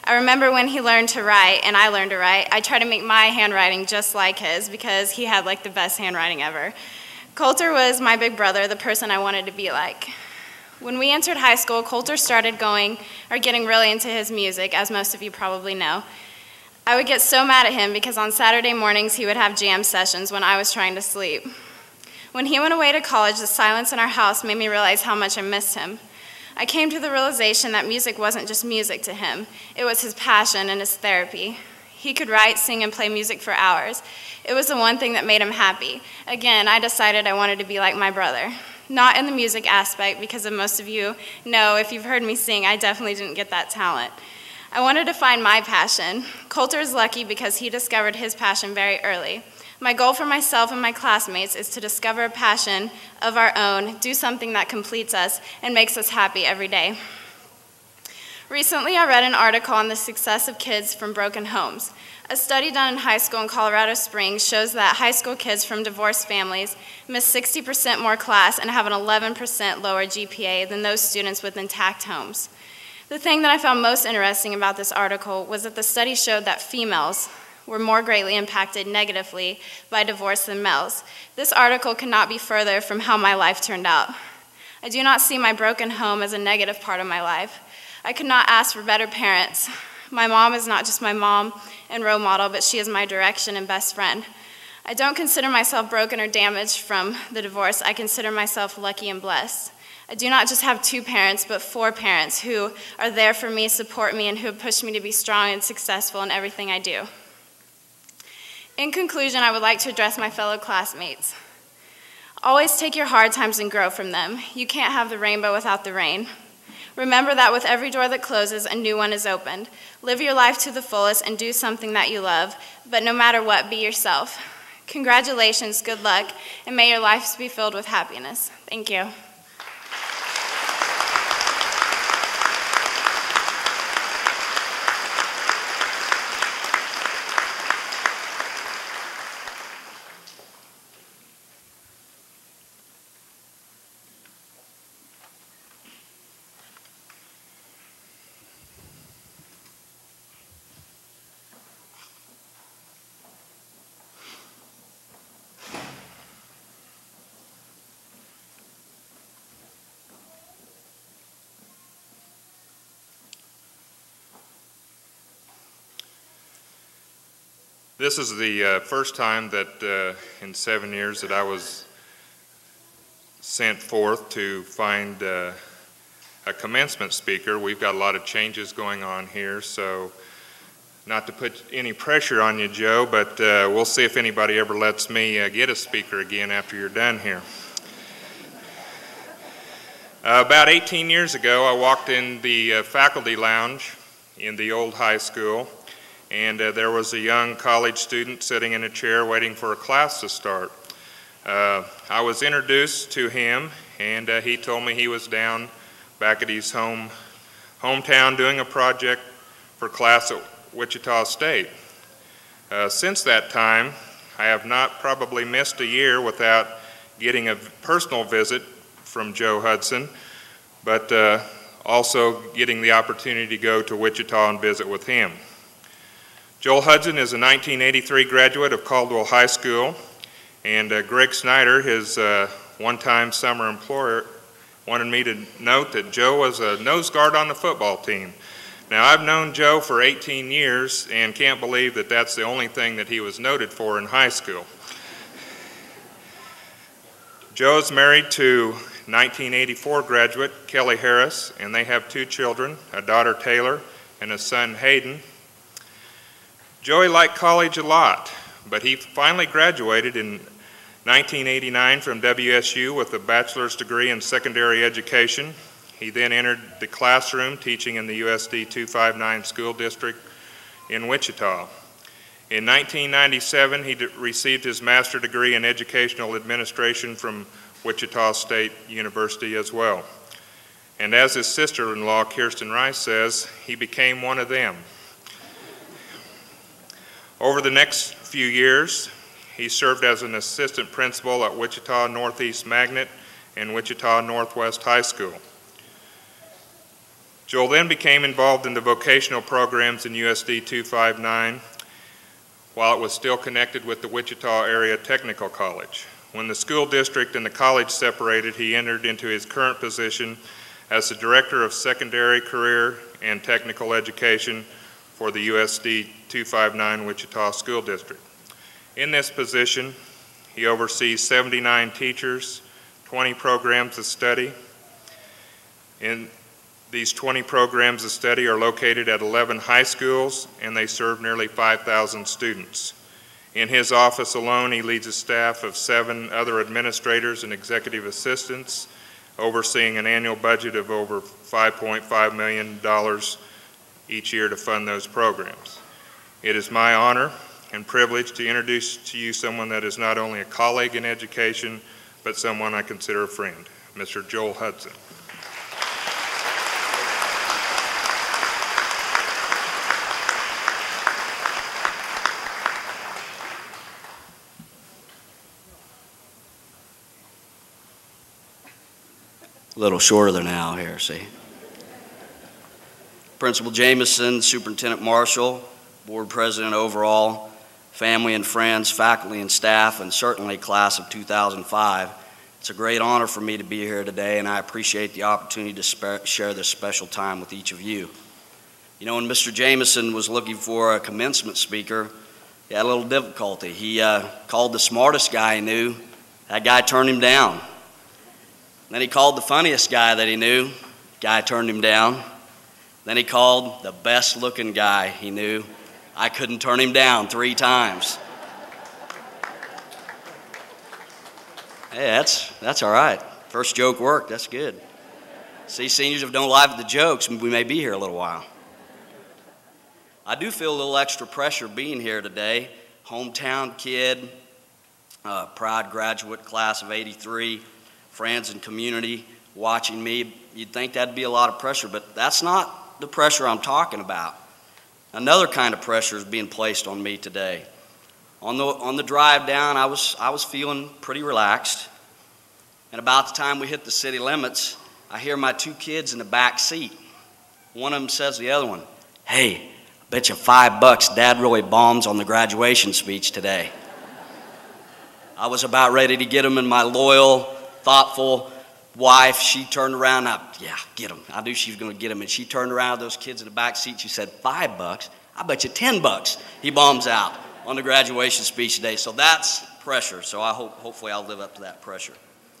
S2: I remember when he learned to write and I learned to write, I tried to make my handwriting just like his because he had like the best handwriting ever. Coulter was my big brother, the person I wanted to be like. When we entered high school, Coulter started getting really into his music, as most of you probably know. I would get so mad at him because on Saturday mornings he would have jam sessions when I was trying to sleep. When he went away to college, the silence in our house made me realize how much I missed him. I came to the realization that music wasn't just music to him. It was his passion and his therapy. He could write, sing, and play music for hours. It was the one thing that made him happy. Again, I decided I wanted to be like my brother. Not in the music aspect, because as most of you know, if you've heard me sing, I definitely didn't get that talent. I wanted to find my passion. Coulter is lucky because he discovered his passion very early. My goal for myself and my classmates is to discover a passion of our own, do something that completes us and makes us happy every day. Recently, I read an article on the success of kids from broken homes. A study done in high school in Colorado Springs shows that high school kids from divorced families miss 60% more class and have an 11% lower GPA than those students with intact homes. The thing that I found most interesting about this article was that the study showed that females were more greatly impacted negatively by divorce than males. This article could not be further from how my life turned out. I do not see my broken home as a negative part of my life. I could not ask for better parents. My mom is not just my mom and role model, but she is my direction and best friend. I don't consider myself broken or damaged from the divorce. I consider myself lucky and blessed. I do not just have 2 parents, but 4 parents who are there for me, support me, and who have pushed me to be strong and successful in everything I do. In conclusion, I would like to address my fellow classmates. Always take your hard times and grow from them. You can't have the rainbow without the rain. Remember that with every door that closes, a new one is opened. Live your life to the fullest and do something that you love, but no matter what, be yourself. Congratulations, good luck, and may your lives be filled with happiness. Thank you.
S3: This is the first time that in 7 years that I was sent forth to find a commencement speaker. We've got a lot of changes going on here, so not to put any pressure on you, Joe, but we'll see if anybody ever lets me get a speaker again after you're done here. About 18 years ago, I walked in the faculty lounge in the old high school, and there was a young college student sitting in a chair waiting for a class to start. I was introduced to him, and he told me he was down back at his hometown doing a project for class at Wichita State. Since that time, I have not probably missed a year without getting a personal visit from Joe Hudson, but also getting the opportunity to go to Wichita and visit with him. Joel Hudson is a 1983 graduate of Caldwell High School, and Greg Snyder, his one-time summer employer, wanted me to note that Joe was a nose guard on the football team. Now, I've known Joe for 18 years and can't believe that that's the only thing that he was noted for in high school. Joe is married to 1984 graduate Kelly Harris, and they have 2 children, a daughter Taylor and a son Hayden. Joey liked college a lot, but he finally graduated in 1989 from WSU with a bachelor's degree in secondary education. He then entered the classroom teaching in the USD 259 school district in Wichita. In 1997, he received his master's degree in educational administration from Wichita State University as well. And as his sister-in-law, Kirsten Rice, says, he became one of them. Over the next few years, he served as an assistant principal at Wichita Northeast Magnet and Wichita Northwest High School. Joel then became involved in the vocational programs in USD 259 while it was still connected with the Wichita Area Technical College. When the school district and the college separated, he entered into his current position as the Director of Secondary Career and Technical Education for the USD 259 Wichita School District. In this position, he oversees 79 teachers, 20 programs of study. These 20 programs of study are located at 11 high schools, and they serve nearly 5,000 students. In his office alone, he leads a staff of 7 other administrators and executive assistants, overseeing an annual budget of over $5.5 million each year to fund those programs. It is my honor and privilege to introduce to you someone that is not only a colleague in education, but someone I consider a friend, Mr. Joel Hudson.
S4: A little shorter than now here, see. Principal Jameson, Superintendent Marshall, Board President overall, family and friends, faculty and staff, and certainly class of 2005. It's a great honor for me to be here today, and I appreciate the opportunity to share this special time with each of you. You know, when Mr. Jameson was looking for a commencement speaker, he had a little difficulty. He called the smartest guy he knew. That guy turned him down. Then he called the funniest guy that he knew. Guy turned him down. Then he called the best looking guy he knew. I couldn't turn him down 3 times. Hey, that's all right. First joke worked, that's good. See, seniors, if we don't laugh at the jokes, we may be here a little while. I do feel a little extra pressure being here today. Hometown kid, proud graduate, class of '83. Friends and community watching me. You'd think that'd be a lot of pressure, but that's not the pressure I'm talking about. Another kind of pressure is being placed on me today. On the drive down, I was feeling pretty relaxed, and about the time we hit the city limits, I hear my 2 kids in the back seat. One of them says to the other one, "Hey, I bet you $5 Dad really bombs on the graduation speech today." I was about ready to get him, and my loyal, thoughtful wife, she turned around, yeah, get him. I knew she was going to get him, and she turned around to those kids in the back seat. She said, $5? I bet you $10 he bombs out on the graduation speech today. So that's pressure. So hopefully I'll live up to that pressure.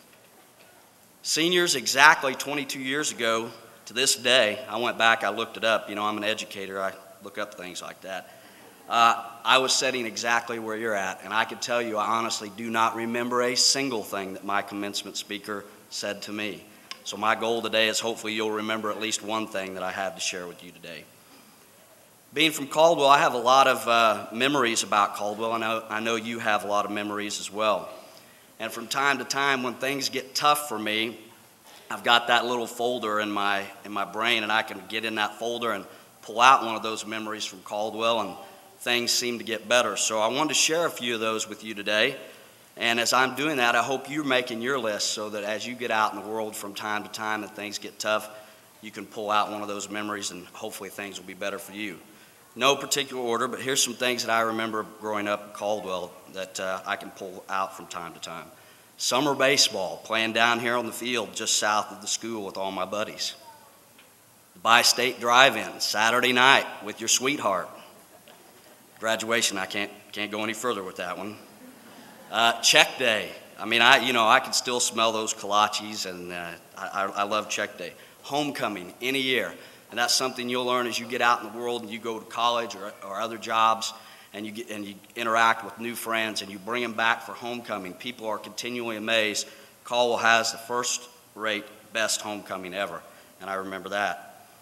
S4: Seniors, exactly 22 years ago to this day, I went back, I looked it up. You know, I'm an educator. I look up things like that. I was sitting exactly where you're at, and I can tell you I honestly do not remember a single thing that my commencement speaker said to me. So my goal today is hopefully you'll remember at least one thing that I have to share with you today. Being from Caldwell, I have a lot of memories about Caldwell. I know you have a lot of memories as well. And from time to time when things get tough for me, I've got that little folder in my brain, and I can get in that folder and pull out one of those memories from Caldwell, and things seem to get better. So I wanted to share a few of those with you today. And as I'm doing that, I hope you're making your list so that as you get out in the world from time to time and things get tough, you can pull out one of those memories and hopefully things will be better for you. No particular order, but here's some things that I remember growing up in Caldwell that I can pull out from time to time. Summer baseball, playing down here on the field just south of the school with all my buddies. The Bi-State Drive-In, Saturday night with your sweetheart. Graduation, I can't go any further with that one. Check day. I mean, I can still smell those kolaches, and I love check day. Homecoming, any year. And that's something you'll learn as you get out in the world and you go to college or other jobs, and you interact with new friends and you bring them back for homecoming. People are continually amazed. Caldwell has the first-rate, best homecoming ever, and I remember that.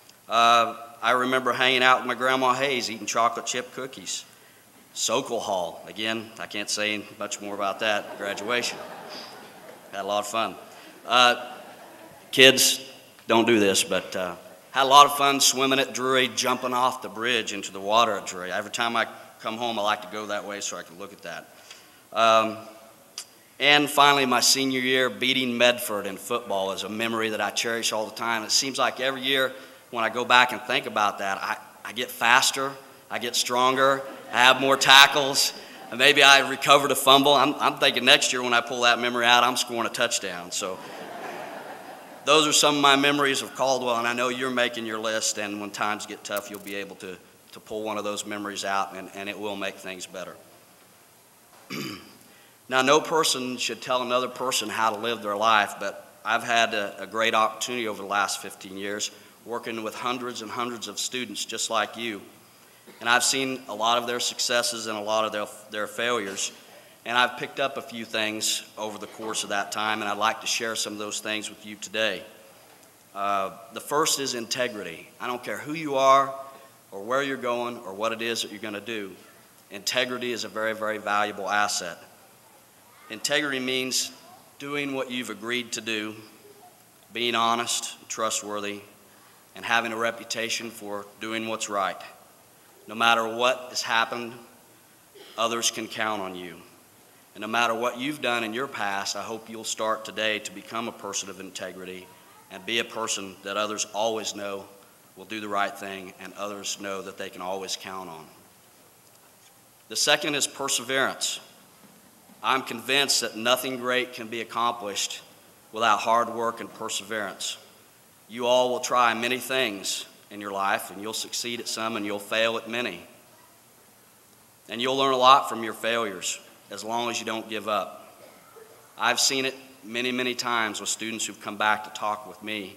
S4: I remember hanging out with my Grandma Hayes, eating chocolate chip cookies. Sokol Hall, again, I can't say much more about that. Graduation. Had a lot of fun. Kids, don't do this, but had a lot of fun swimming at Drury, jumping off the bridge into the water at Drury. Every time I come home, I like to go that way so I can look at that. And finally, my senior year, beating Medford in football is a memory that I cherish all the time. It seems like every year when I go back and think about that, I get faster, I get stronger, I have more tackles, and maybe I recovered a fumble. I'm thinking next year when I pull that memory out, I'm scoring a touchdown. So those are some of my memories of Caldwell, and I know you're making your list, and when times get tough, you'll be able to pull one of those memories out, and it will make things better. Now, no person should tell another person how to live their life, but I've had a great opportunity over the last 15 years working with hundreds and hundreds of students just like you. And I've seen a lot of their successes and a lot of their failures. And I've picked up a few things over the course of that time, and I'd like to share some of those things with you today. The first is integrity. I don't care who you are or where you're going or what it is that you're going to do. Integrity is a very, very valuable asset. Integrity means doing what you've agreed to do, being honest, trustworthy, and having a reputation for doing what's right. No matter what has happened, others can count on you. And no matter what you've done in your past, I hope you'll start today to become a person of integrity and be a person that others always know will do the right thing and others know that they can always count on. The second is perseverance. I'm convinced that nothing great can be accomplished without hard work and perseverance. You all will try many things in your life, and you'll succeed at some and you'll fail at many. And you'll learn a lot from your failures as long as you don't give up. I've seen it many, many times with students who've come back to talk with me.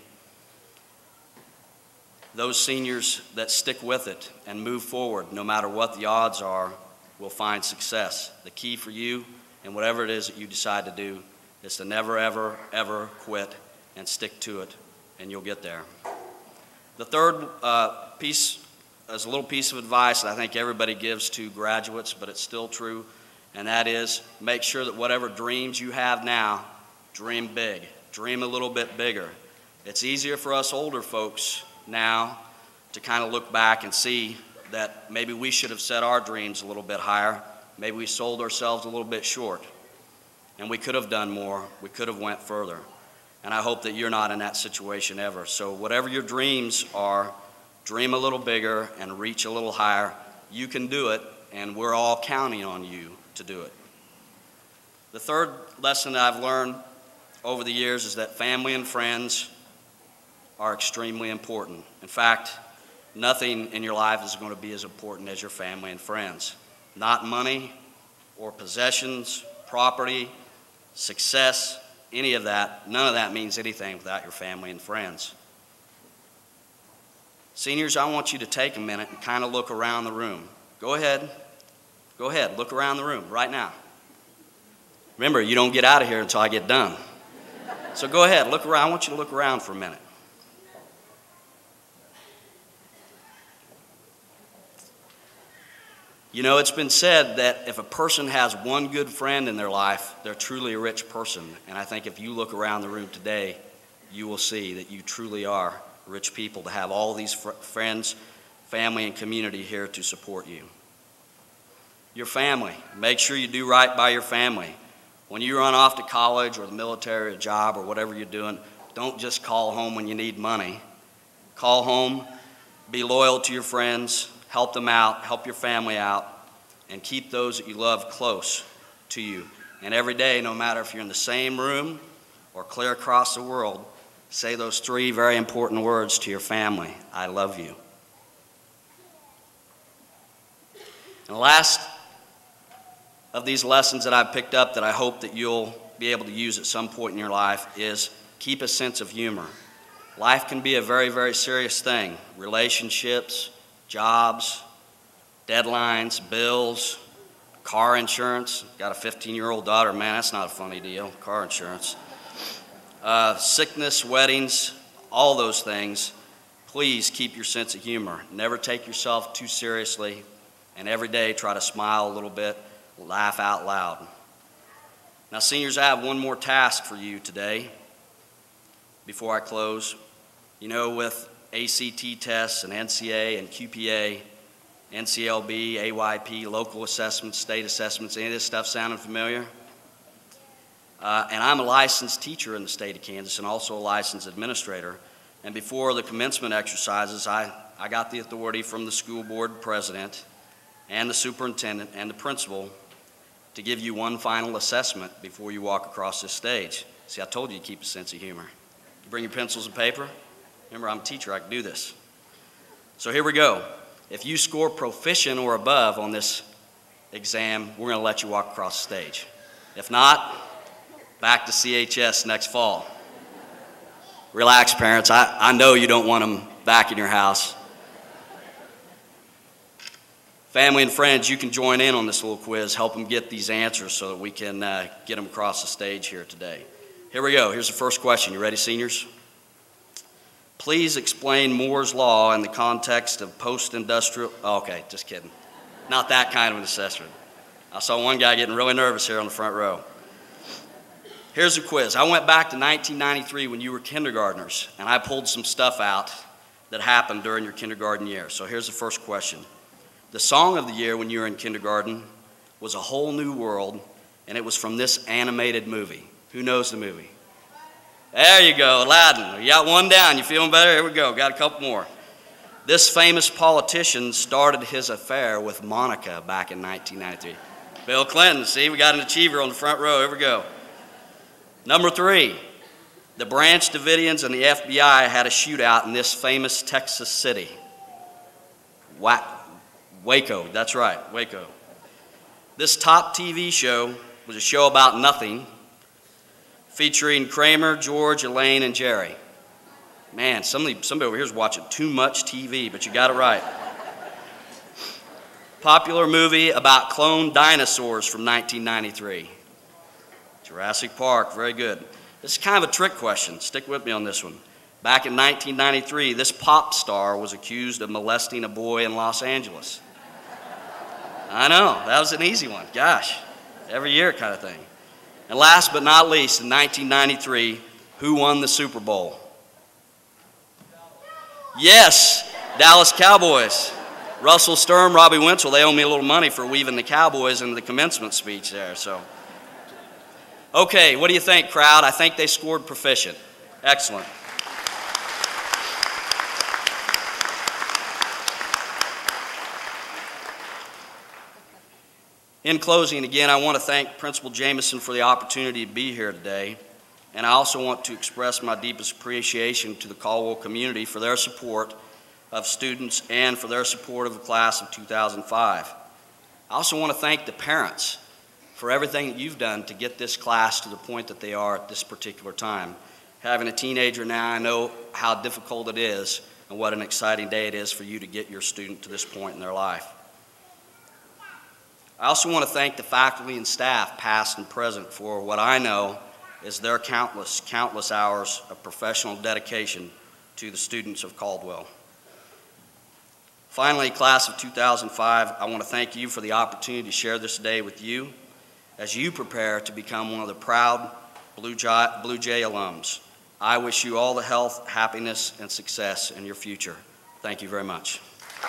S4: Those seniors that stick with it and move forward, no matter what the odds are, will find success. The key for you, and whatever it is that you decide to do, is to never, ever, ever quit and stick to it, and you'll get there. The third piece is a little piece of advice that I think everybody gives to graduates, but it's still true, and that is make sure that whatever dreams you have now, dream big. Dream a little bit bigger. It's easier for us older folks now to kind of look back and see that maybe we should have set our dreams a little bit higher. Maybe we sold ourselves a little bit short, and we could have done more. We could have went further. And I hope that you're not in that situation ever. So whatever your dreams are, dream a little bigger and reach a little higher. You can do it, and we're all counting on you to do it. The third lesson that I've learned over the years is that family and friends are extremely important. In fact, nothing in your life is going to be as important as your family and friends. Not money or possessions, property, success, any of that. None of that means anything without your family and friends. Seniors, I want you to take a minute and kind of look around the room. Go ahead. Go ahead. Look around the room right now. Remember, you don't get out of here until I get done. So go ahead. Look around. I want you to look around for a minute. You know, it's been said that if a person has one good friend in their life, they're truly a rich person. And I think if you look around the room today, you will see that you truly are rich people to have all these friends, family, and community here to support you. Your family. Make sure you do right by your family. When you run off to college or the military or a job or whatever you're doing, don't just call home when you need money. Call home, be loyal to your friends, help them out, help your family out, and keep those that you love close to you. And every day, no matter if you're in the same room or clear across the world, say those three very important words to your family: I love you. And the last of these lessons that I've picked up that I hope that you'll be able to use at some point in your life is keep a sense of humor. Life can be a very, very serious thing. Relationships, jobs, deadlines, bills, car insurance. Got a 15-year-old daughter. Man, that's not a funny deal, car insurance. Sickness, weddings, all those things. Please keep your sense of humor. Never take yourself too seriously, and every day try to smile a little bit, laugh out loud. Now, seniors, I have one more task for you today before I close. You know, with ACT tests and NCA and QPA, NCLB, AYP, local assessments, state assessments, any of this stuff sounding familiar? And I'm a licensed teacher in the state of Kansas and also a licensed administrator. And before the commencement exercises, I got the authority from the school board president and the superintendent and the principal to give you one final assessment before you walk across this stage. See, I told you to keep a sense of humor. You bring your pencils and paper. Remember, I'm a teacher, I can do this. So here we go. If you score proficient or above on this exam, we're gonna let you walk across the stage. If not, back to CHS next fall. Relax, parents, I know you don't want them back in your house. Family and friends, you can join in on this little quiz, help them get these answers so that we can get them across the stage here today. Here we go, here's the first question. You ready, seniors? Please explain Moore's Law in the context of post-industrial, okay, just kidding. Not that kind of an assessment. I saw one guy getting really nervous here on the front row. Here's the quiz. I went back to 1993 when you were kindergartners, and I pulled some stuff out that happened during your kindergarten year. So here's the first question. The song of the year when you were in kindergarten was A Whole New World, and it was from this animated movie. Who knows the movie? There you go, Aladdin. You got one down. You feeling better? Here we go. Got a couple more. This famous politician started his affair with Monica back in 1993. Bill Clinton. See, we got an achiever on the front row. Here we go. Number 3. The Branch Davidians and the FBI had a shootout in this famous Texas city. Waco. That's right, Waco. This top TV show was a show about nothing, featuring Kramer, George, Elaine, and Jerry. Man, somebody over here is watching too much TV, but you got it right. Popular movie about cloned dinosaurs from 1993. Jurassic Park, very good. This is kind of a trick question. Stick with me on this one. Back in 1993, this pop star was accused of molesting a boy in Los Angeles. I know, that was an easy one. Gosh, every year kind of thing. And last but not least, in 1993, who won the Super Bowl? Yes, Dallas Cowboys. Russell Sturm, Robbie Wenzel, they owe me a little money for weaving the Cowboys into the commencement speech there. So, okay, what do you think, crowd? I think they scored proficient. Excellent. In closing, again, I want to thank Principal Jameson for the opportunity to be here today, and I also want to express my deepest appreciation to the Caldwell community for their support of students and for their support of the class of 2005. I also want to thank the parents for everything that you've done to get this class to the point that they are at this particular time. Having a teenager now, I know how difficult it is and what an exciting day it is for you to get your student to this point in their life. I also want to thank the faculty and staff, past and present, for what I know is their countless, countless hours of professional dedication to the students of Caldwell. Finally, class of 2005, I want to thank you for the opportunity to share this day with you as you prepare to become one of the proud Blue Jay alums. I wish you all the health, happiness, and success in your future. Thank you very much.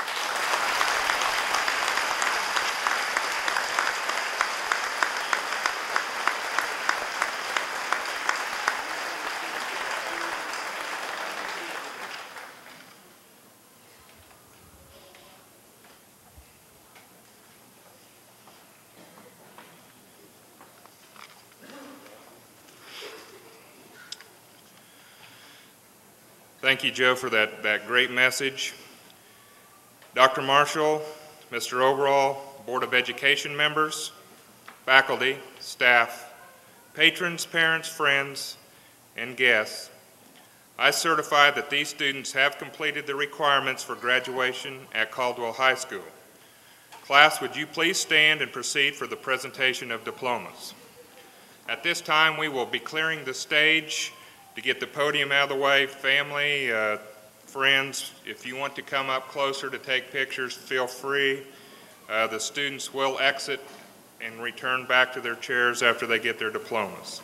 S3: Thank you, Joe, for that great message. Dr. Marshall, Mr. Overall, Board of Education members, faculty, staff, patrons, parents, friends, and guests, I certify that these students have completed the requirements for graduation at Caldwell High School. Class, would you please stand and proceed for the presentation of diplomas? At this time, we will be clearing the stage to get the podium out of the way. Family, friends, if you want to come up closer to take pictures, feel free. The students will exit and return back to their chairs after they get their diplomas.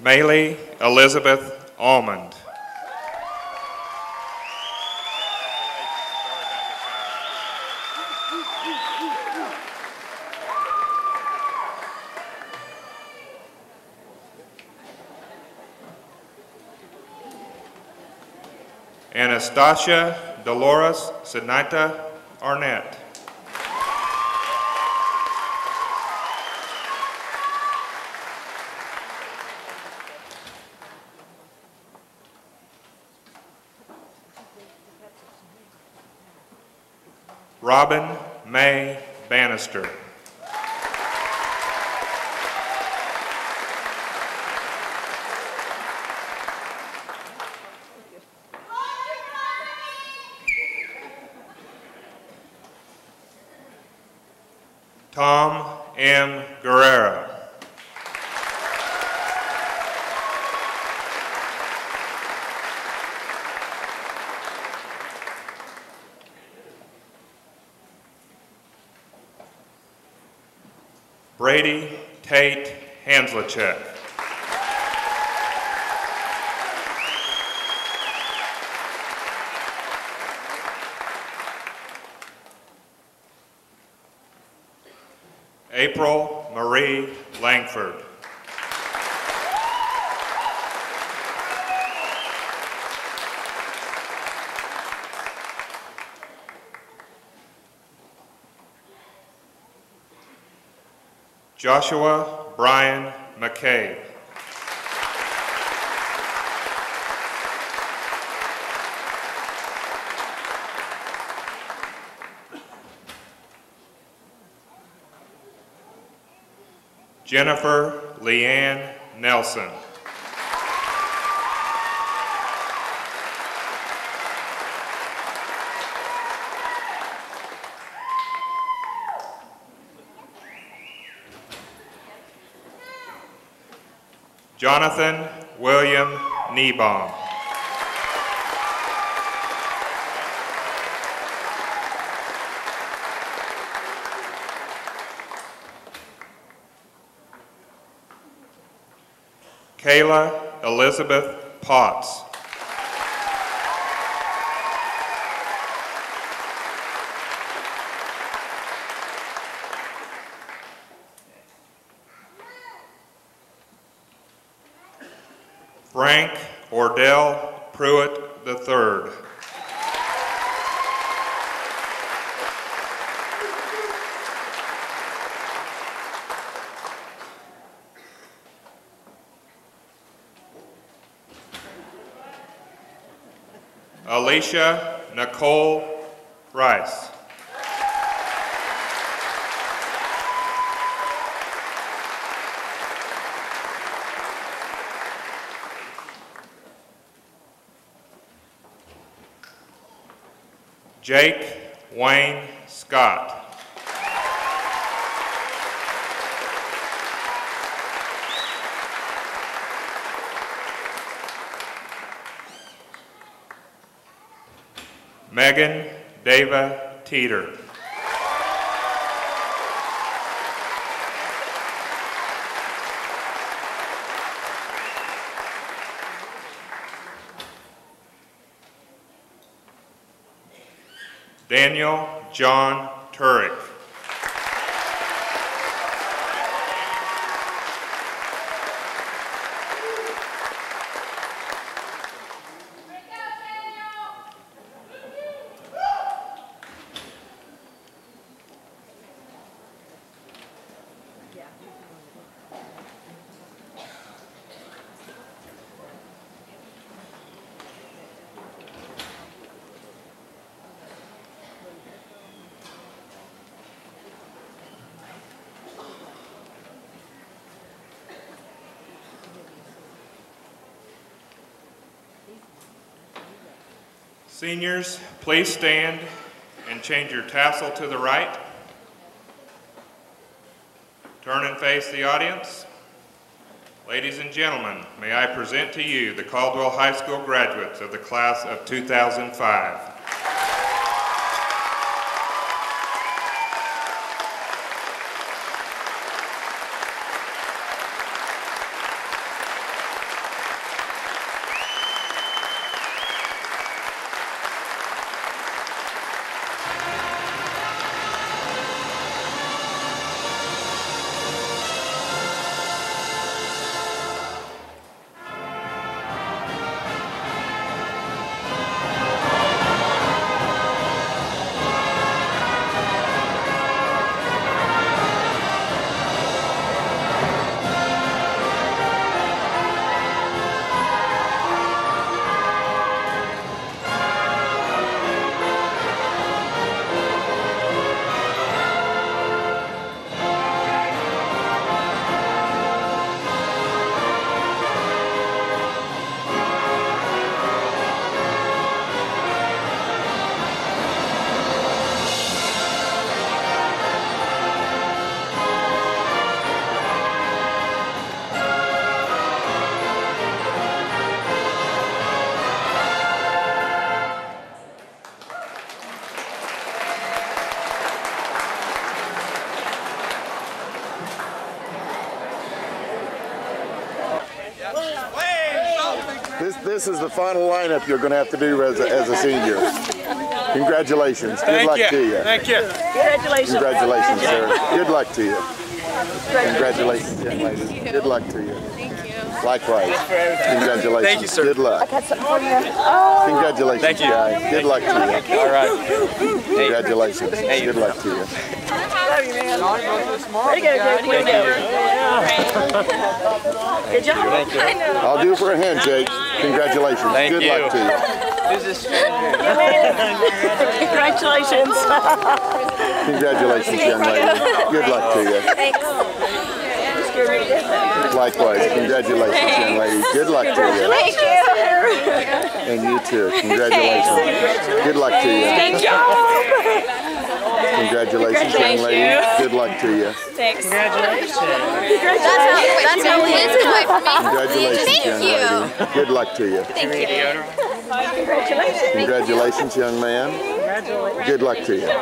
S3: Maylee Elizabeth Almond. Anastasia Dolores Sinita Arnett. Robin May Bannister. Tom M. Guerrero. Brady Tate Hanslachek. April Marie Langford. Joshua Brian McCabe. Jennifer Leanne Nelson. Jonathan William Niebaum. Kayla Elizabeth Potts. Frank Ordell Pruitt III. Alicia Nicole Rice. Jake Wayne Scott. Megan Dava Teeter. Daniel John Turek. Seniors, please stand and change your tassel to the right. Turn and face the audience. Ladies and gentlemen, may I present to you the Caldwell High School graduates of the class of 2005.
S5: this is the final lineup you're going to have to do as a senior. Congratulations. Good luck to you.
S13: Thank you.
S5: Congratulations. Congratulations, sir. Good luck to you. Congratulations, young lady. Good luck to you. Likewise. Congratulations.
S13: Thank you, sir.
S5: Good luck. Congratulations,
S13: Thank you.
S5: guy. Good luck to you.
S13: All right.
S5: Congratulations. Good luck to you.
S6: Good job.
S5: I'll do for a handshake. Congratulations. Good luck to you.
S6: Who's this stranger? Congratulations.
S5: Congratulations, young lady. Good luck to you.
S6: Thanks.
S5: Likewise. Congratulations, young lady. Good luck to you.
S6: Thank you.
S5: And you too. Congratulations. Good luck to you.
S6: Good job.
S5: Congratulations, young lady. Good luck to you.
S6: Thanks. Congratulations.
S12: That's how Liz can wait for me.
S5: Congratulations,
S12: Thank
S5: young
S12: you.
S5: lady. Good luck to you.
S6: Thank you.
S5: Congratulations, young man. Good luck to you.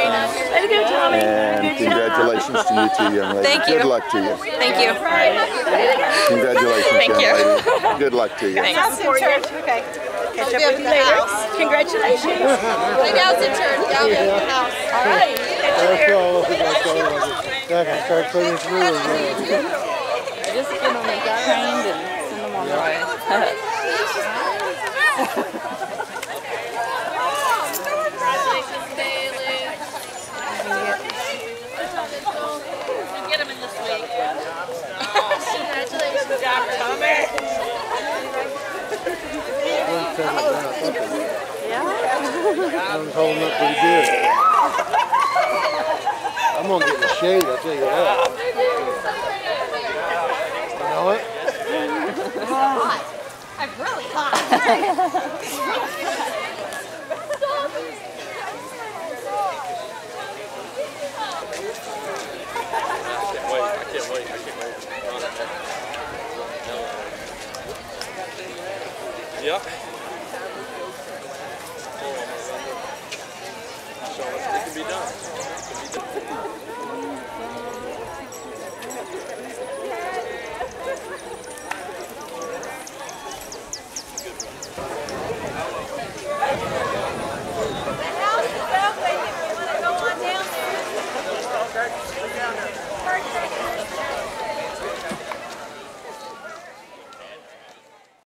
S5: And congratulations to you too, young lady.
S6: Thank you.
S5: Good luck to you.
S6: Thank you.
S5: Congratulations,
S6: Thank
S5: young
S6: you.
S5: lady. Good luck to you.
S6: Thanks. Okay. Catch up with you later. Congratulations.
S12: Right now it's in church. Down in the house.
S6: All right.
S9: Let's go. I can start putting through it.
S6: I just get them trained and send them on their way.
S12: Get them in this week.
S6: Congratulations, Tommy.
S9: I'm holding up pretty good. I'm going to get in the shade, I'll tell you that. You know it?
S12: I'm really hot.
S13: Yep. So it can be done.